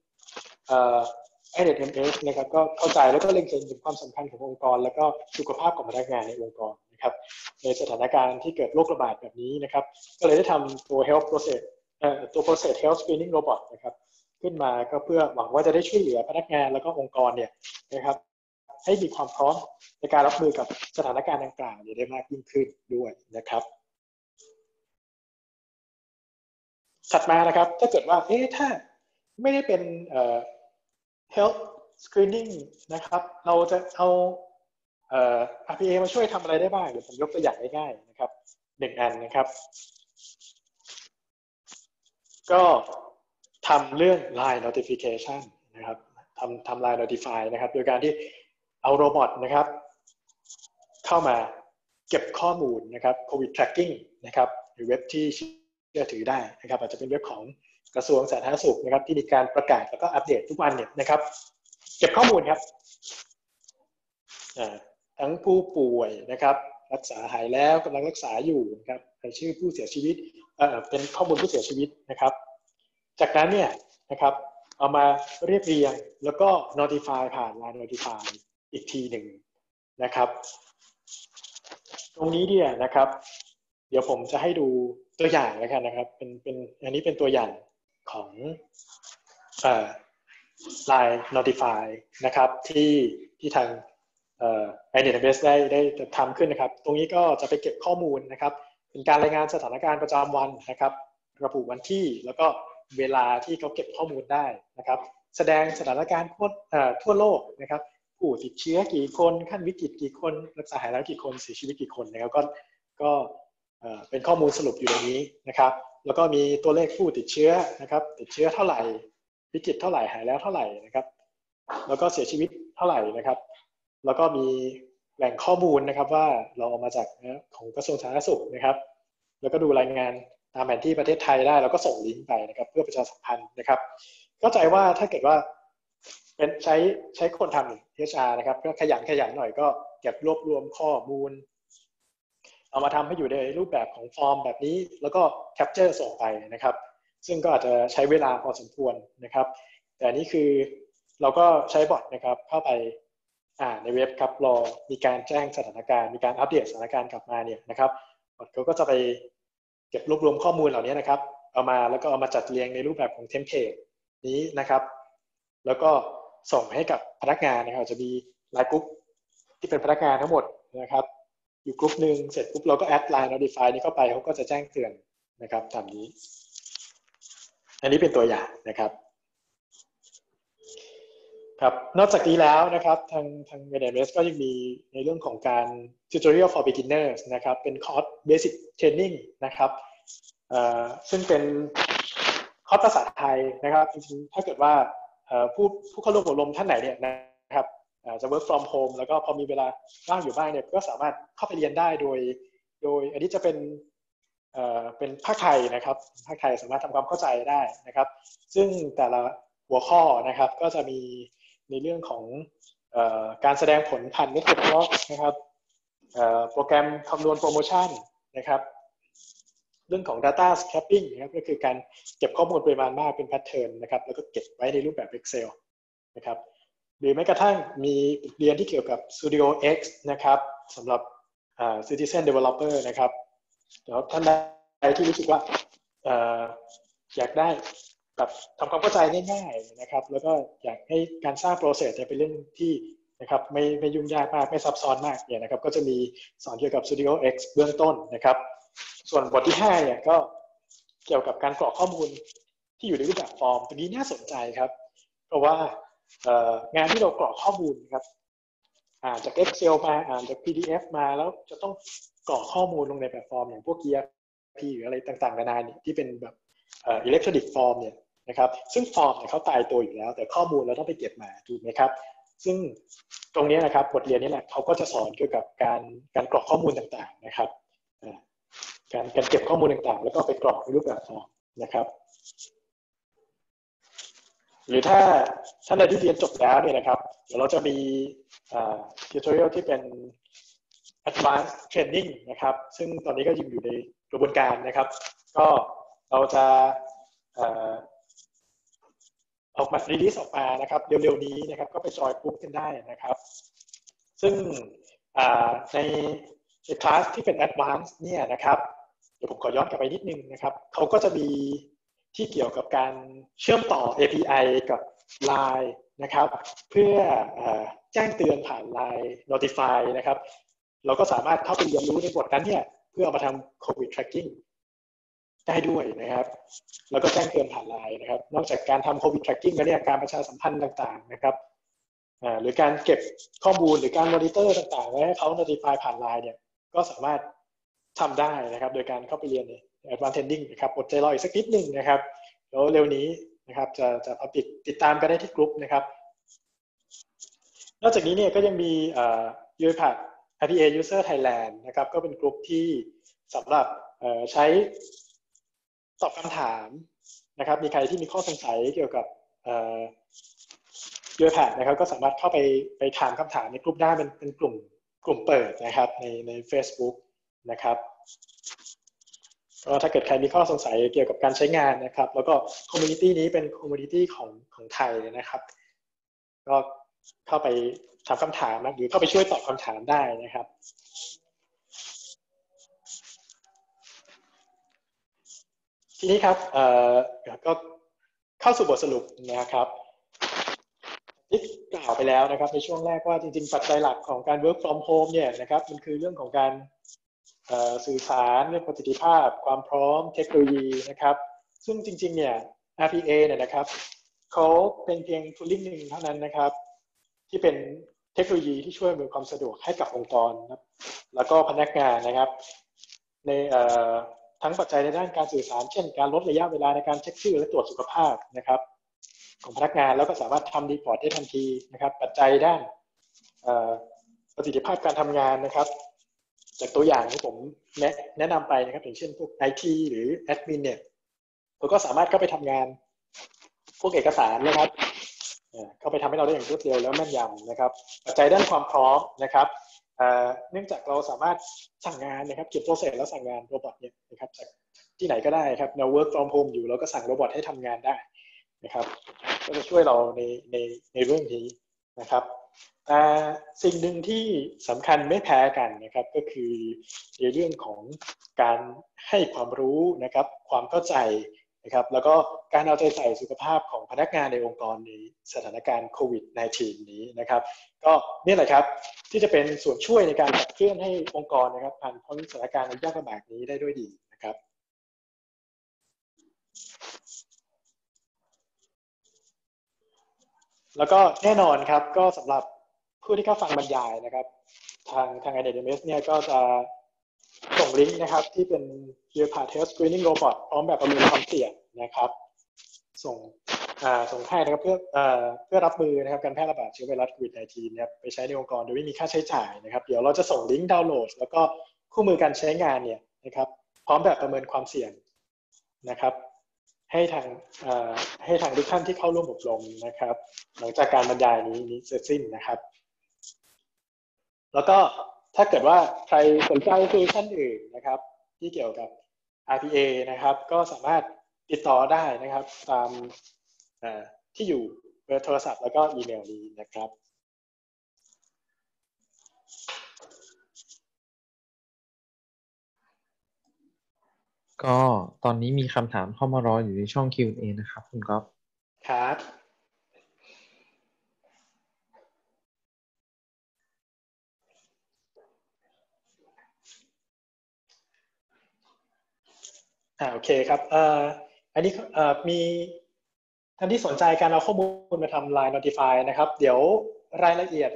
IDETMS นะครับก็เข้าใจแล้วก็เล็งเห็นถึงความสำคัญขององค์กรแล้วก็สุขภาพของพนักงานในองค์กรนะครับในสถานการณ์ที่เกิดโรคระบาดแบบนี้นะครับก็เลยได้ทำตัว Health Process ตัว Process Health Screening Robot นะครับขึ้นมาก็เพื่อหวังว่าจะได้ช่วยเหลือพนักงานแล้วก็องค์กรเนี่ยนะครับให้มีความพร้อมในการรับมือกับสถานการณ์ดังกล่าวได้มากยิ่งขึ้นด้วยนะครับถัดมานะครับถ้าเกิดว่าถ้าไม่ได้เป็นhealth screening นะครับเราจะเอา RPA มาช่วยทำอะไรได้บ้างเดี๋ยวผมยกตัวอย่างง่ายๆนะครับ1อันนะครับก็ทำเรื่อง Line Notification นะครับทำ Line Notify นะครับโดยการที่เอาโรบอทนะครับเข้ามาเก็บข้อมูลนะครับ COVID tracking นะครับหรือเว็บที่เชื่อถือได้นะครับอาจจะเป็นเว็บของกระทรวงสาธารณสุขนะครับที่มีการประกาศแล้วก็อัปเดตทุกวันเนี่ยนะครับเก็บข้อมูลครับทั้งผู้ป่วยนะครับรักษาหายแล้วกำลังรักษาอยู่นะครับรายชื่อผู้เสียชีวิตเป็นข้อมูลผู้เสียชีวิตนะครับจากนั้นเนี่ยนะครับเอามาเรียบเรียงแล้วก็ notify ผ่าน Line Notify อีกทีหนึ่งนะครับตรงนี้เนี่ยนะครับเดี๋ยวผมจะให้ดูตัวอย่างแล้วกันนะครับเป็นอันนี้เป็นตัวอย่างของLine Notify นะครับที่ทางiNetMS ได้ทำขึ้นนะครับตรงนี้ก็จะไปเก็บข้อมูลนะครับเป็นการรายงานสถานการณ์ประจำวันนะครับระบุวันที่แล้วก็เวลาที่เขาเก็บข้อมูลได้นะครับแสดงสถานการณ์ทั่วโลกนะครับผู้ติดเชื้อกี่คนขั้นวิกฤตกี่คนรักษาหายแล้วกี่คนเสียชีวิตกี่คนนะครับก็เป็นข้อมูลสรุปอยู่ในนี้นะครับแล้วก็มีตัวเลขผู้ติดเชื้อนะครับติดเชื้อเท่าไหร่วิกฤตเท่าไหร่หายแล้วเท่าไหร่นะครับแล้วก็เสียชีวิตเท่าไหร่นะครับแล้วก็มีแหล่งข้อมูลนะครับว่าเราเอามาจากของกระทรวงสาธารณสุขนะครับแล้วก็ดูรายงานตามแผนที่ประเทศไทยได้แล้วก็ส่งลิงก์ไปนะครับเพื่อประชาสัมพันธ์นะครับเข้าใจว่าถ้าเกิดว่าเป็นใช้คนทำ HR นะครับก็ขยันหน่อยก็เก็บรวบรวมข้อมูลเอามาทำให้อยู่ในรูปแบบของฟอร์มแบบนี้แล้วก็แคปเจอร์ส่งไปนะครับซึ่งก็อาจจะใช้เวลาพอสมควรนะครับแต่นี่คือเราก็ใช้บอทนะครับเข้าไปในเว็บครับรอมีการแจ้งสถานการณ์มีการอัปเดตสถานการณ์กลับมาเนี่ยนะครับบอทเขาก็จะไปเก็บรวบรวมข้อมูลเหล่านี้นะครับเอามาแล้วก็เอามาจัดเรียงในรูปแบบของเทมเพลตนี้นะครับแล้วก็ส่งให้กับพนักงานนะครับจะมีไลน์กรุ๊ปที่เป็นพนักงานทั้งหมดนะครับอยู่กรุ๊ปหนึ่งเสร็จปุ๊บเราก็แอดไลน์ Notify นี้เข้าไปเขาก็จะแจ้งเตือนนะครับตามนี้อันนี้เป็นตัวอย่างนะครับครับนอกจากนี้แล้วนะครับทาง iNetMS ก็ยังมีในเรื่องของการ Tutorial for Beginners นะครับเป็นคอร์ส Basic Training นะครับซึ่งเป็นคอร์สภาษาไทยนะครับจริงๆถ้าเกิดว่าผู้เข้าร่วมอบรมท่านไหนเนี่ยนะครับจะ work from home แล้วก็พอมีเวลาว่างอยู่บ้างเนี่ยก็สามารถเข้าไปเรียนได้โดยอันนี้จะเป็นภาคไทยนะครับภาคไทยสามารถทำความเข้าใจได้นะครับซึ่งแต่ละหัวข้อนะครับก็จะมีในเรื่องของการแสดงผลผ่าน Method Log นะครับโปรแกรมคำนวณโปรโมชั่นนะครับเรื่องของ data scraping นะครับก็คือการเก็บข้อมูลปริมาณมากเป็นแพทเทิร์นนะครับแล้วก็เก็บไว้ในรูปแบบ Excel นะครับหรือแม้กระทั่งมีเรียนที่เกี่ยวกับ Studio X นะครับสำหรับCitizen Developer นะครับแล้วท่านใดที่รู้สึกว่าอยากได้แบบทำความเข้าใจง่ายๆนะครับแล้วก็อยากให้การสร้าง process เป็นเรื่องที่นะครับไม่ยุ่งยากมากไม่ซับซ้อนมากเนี่ยนะครับก็จะมีสอนเกี่ยวกับ Studio X เบื้องต้นนะครับส่วนบทที่5เนี่ยก็เกี่ยวกับการกรอกข้อมูลที่อยู่ในรูปแบบฟอร์มตรงนี้น่าสนใจครับเพราะว่างานที่เรากรอกข้อมูลครับอ่านจาก Excel มาอ่านจาก PDF มาแล้วจะต้องกรอกข้อมูลลงในแบบฟอร์มอย่างพวก ERP หรืออะไรต่างๆนานาที่เป็นแบบelectronic form เนี่ยนะครับซึ่งฟอร์มเนี่ยเขาตายตัวอยู่แล้วแต่ข้อมูลเราต้องไปเก็บมาถูกไหมครับซึ่งตรงนี้นะครับบทเรียนนี้แหละเขาก็จะสอนเกี่ยวกับการกรอกข้อมูลต่างๆนะครับการเก็บข้อมูลต่างๆแล้วก็ไปกรอกในรูปแบบฟอร์มนะครับหรือถ้าท่านใดที่เรียนจบแล้วเนี่ยนะครับเดี๋ยวเราจะมีtutorial ที่เป็น advanced training นะครับซึ่งตอนนี้ก็ยังอยู่ในกระบวนการนะครับก็เราจะออกมารีลิสออกมานะครับเร็วๆนี้นะครับก็ไปจอยกลุ่มกันได้นะครับซึ่งในคลาสที่เป็น advanced เนี่ยนะครับเดี๋ยวผมขอย้อนกลับไปนิดนึงนะครับเขาก็จะมีที่เกี่ยวกับการเชื่อมต่อ API กับ Line นะครับเพื่อแจ้งเตือนผ่าน Line Notify นะครับเราก็สามารถเข้าไปเรียนรู้ในบทนั้นเนี่ยเพื่อเอามาทำ COVID tracking ได้ด้วยนะครับแล้วก็แจ้งเตือนผ่าน Line นะครับนอกจากการทำ COVID tracking แล้วเนี่ยการประชาสัมพันธ์ต่างๆนะครับหรือการเก็บข้อมูลหรือการมอนิเตอร์ต่างๆไว้ให้เขา notify ผ่านไลน์เนี่ยก็สามารถทำได้นะครับโดยการเข้าไปเรียนใน Advanced Training นะครับอดใจรออีกสักนิดหนึ่งนะครับแล้วเร็วนี้นะครับจะpublic ติดตามกันได้ที่กลุ่มนะครับนอกจากนี้เนี่ยก็ยังมีUiPath RPA User Thailand นะครับก็เป็นกลุ่มที่สำหรับใช้ตอบคำถามนะครับมีใครที่มีข้อสงสัยเกี่ยวกับUiPath นะครับก็สามารถเข้าไปถามคำถามในกลุ่มได้เป็นกลุ่มเปิดนะครับใน Facebook นะครับก็ถ้าเกิดใครมีข้อสงสัยเกี่ยวกับการใช้งานนะครับแล้วก็คอมมูนิตี้นี้เป็นคอมมูนิตี้ของไทยนะครับก็เข้าไปถามคำถามนะหรือเข้าไปช่วยตอบคำถามได้นะครับทีนี้ครับก็เข้าสู่บทสรุปนะครับที่กล่าวไปแล้วนะครับในช่วงแรกว่าจริงๆปัจจัยหลักของการ work from home เนี่ยนะครับมันคือเรื่องของการสื่อสารเรื่องประสิทธิภาพความพร้อมเทคโนโลยีนะครับซึ่งจริงๆเนี่ย RPA เนี่ยนะครับเขาเป็นเพียง tooling หนึ่งเท่านั้นนะครับที่เป็นเทคโนโลยีที่ช่วยอำนวยความสะดวกให้กับองค์กรนะแล้วก็พนักงานนะครับในทั้งปัจจัยในด้านการสื่อสารเช่นการลดระยะเวลาในการเช็คชื่อและตรวจสุขภาพนะครับของพนักงานแล้วก็สามารถทำรีพอร์ตได้ทันทีนะครับปัจจัยด้านประสิทธิภาพการทำงานนะครับจากตัวอย่างที่ผมแนะนำไปนะครับอย่างเช่นพวก IT หรือแอดมินเนี่ยเราก็สามารถเข้าไปทำงานพวกเอกสารนะครับเข้าไปทำให้เราได้อย่างรวดเร็วแล้วแม่นยำนะครับปัจจัยด้านความพร้อมนะครับเนื่องจากเราสามารถสั่งงานนะครับเก็บโปรเซสแล้วสั่งงานโรบอทเนี่ยนะครับจากที่ไหนก็ได้ครับเรา work from home อยู่เราก็สั่งโรบอทให้ทำงานได้นะครับก็จะช่วยเราในเรื่องนี้นะครับสิ่งหนึ่งที่สำคัญไม่แพ้กันนะครับก็คือในเรื่องของการให้ความรู้นะครับความเข้าใจนะครับแล้วก็การเอาใจใส่สุขภาพของพนักงานในองค์กรในสถานการณ์โควิด -19 นี้นะครับก็นี่แหละครับที่จะเป็นส่วนช่วยในการขับเคลื่อนให้องค์กรนะครับผ่านพ้นสถานการณ์ยากลำบากนี้ได้ด้วยดีนะครับแล้วก็แน่นอนครับก็สำหรับผู้ที่เข้าฟังบรรยายนะครับทาง NDMS เนี่ยก็จะส่งลิงก์นะครับที่เป็น UiPath Health Screening Robot พร้อมแบบประเมินความเสี่ยงนะครับส่งให้นะครับเพื่อรับมือนะครับการแพร่ระบาดเชื้อไวรัสโควิด -19 นะครับไปใช้ในองค์กรโดยไม่มีค่าใช้จ่ายนะครับเดี๋ยวเราจะส่งลิงก์ดาวน์โหลดแล้วก็คู่มือการใช้งานเนี่ยนะครับพร้อมแบบประเมินความเสี่ยงนะครับให้ทางทุกท่านที่เข้าร่วมอบรมนะครับหลังจากการบรรยายนี้เสร็จสิ้นนะครับแล้วก็ถ้าเกิดว่าใครสนใจโซลูชันอื่นนะครับที่เกี่ยวกับ RPA นะครับก็สามารถติดต่อได้นะครับตามที่อยู่เบอร์โทรศัพท์แล้วก็อีเมลนี้นะครับก็ตอนนี้มีคำถามเข้ามารออยู่ในช่อง Q&A นะครับคุณก๊อฟครับโอเคครับอันนี้มีท่านที่สนใจการเอาข้อมูลมาทำ Line Notify นะครับเดี๋ยวรายละเอียด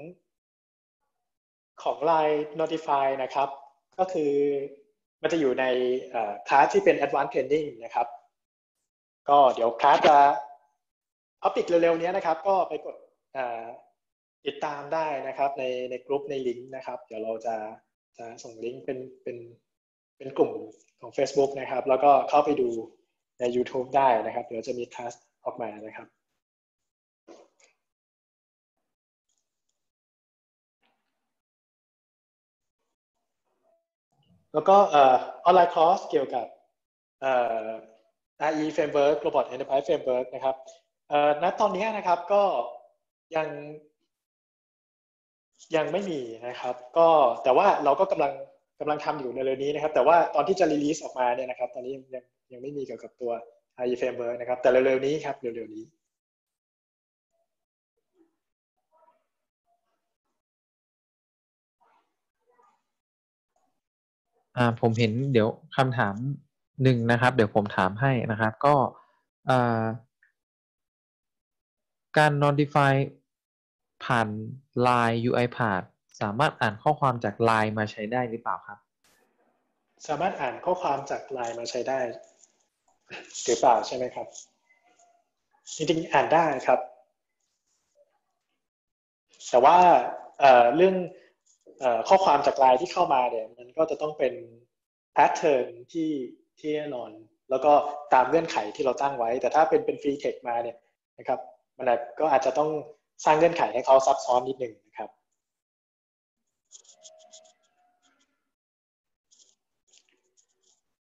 ของ Line Notify นะครับก็คือมันจะอยู่ในคลาสที่เป็น Advanced Training นะครับก็เดี๋ยวคลาสจะpublic เร็วๆนี้นะครับก็ไปกดติดตามได้นะครับในกลุ่มในลิงก์นะครับเดี๋ยวเราจะส่งลิงก์เป็นกลุ่มของ Facebook นะครับแล้วก็เข้าไปดูใน YouTube ได้นะครับเดี๋ยวจะมีคลาสออกมานะครับแล้วก็ออนไลน์คอร์สเกี่ยวกับRE Framework Robot Enterprise Framework นะครับณตอนนี้นะครับก็ยังไม่มีนะครับก็แต่ว่าเราก็กำลังทำอยู่ในเร็วนี้นะครับแต่ว่าตอนที่จะรีลีสออกมาเนี่ยนะครับตอนนี้ยังไม่มีเกี่ยวกับตัว RE Framework นะครับแต่เร็วๆนี้ครับเร็วๆนี้ผมเห็นเดี๋ยวคำถามหนึ่งนะครับเดี๋ยวผมถามให้นะครับก็การ notify ผ่าน Line UiPath สามารถอ่านข้อความจาก Line มาใช้ได้หรือเปล่าครับสามารถอ่านข้อความจากไลน์มาใช้ได้หรือเปล่าใช่ไหมครับจริงๆอ่านได้ครับแต่ว่าเรื่องข้อความจากไลน์ที่เข้ามาเนี่ยมันก็จะต้องเป็นแพทเทิร์นที่แน่นอนแล้วก็ตามเงื่อนไขที่เราตั้งไว้แต่ถ้าเป็นฟรีเทคมาเนี่ยนะครับมันก็อาจจะต้องสร้างเงื่อนไขให้เขาซับซ้อนนิดหนึ่งนะครับ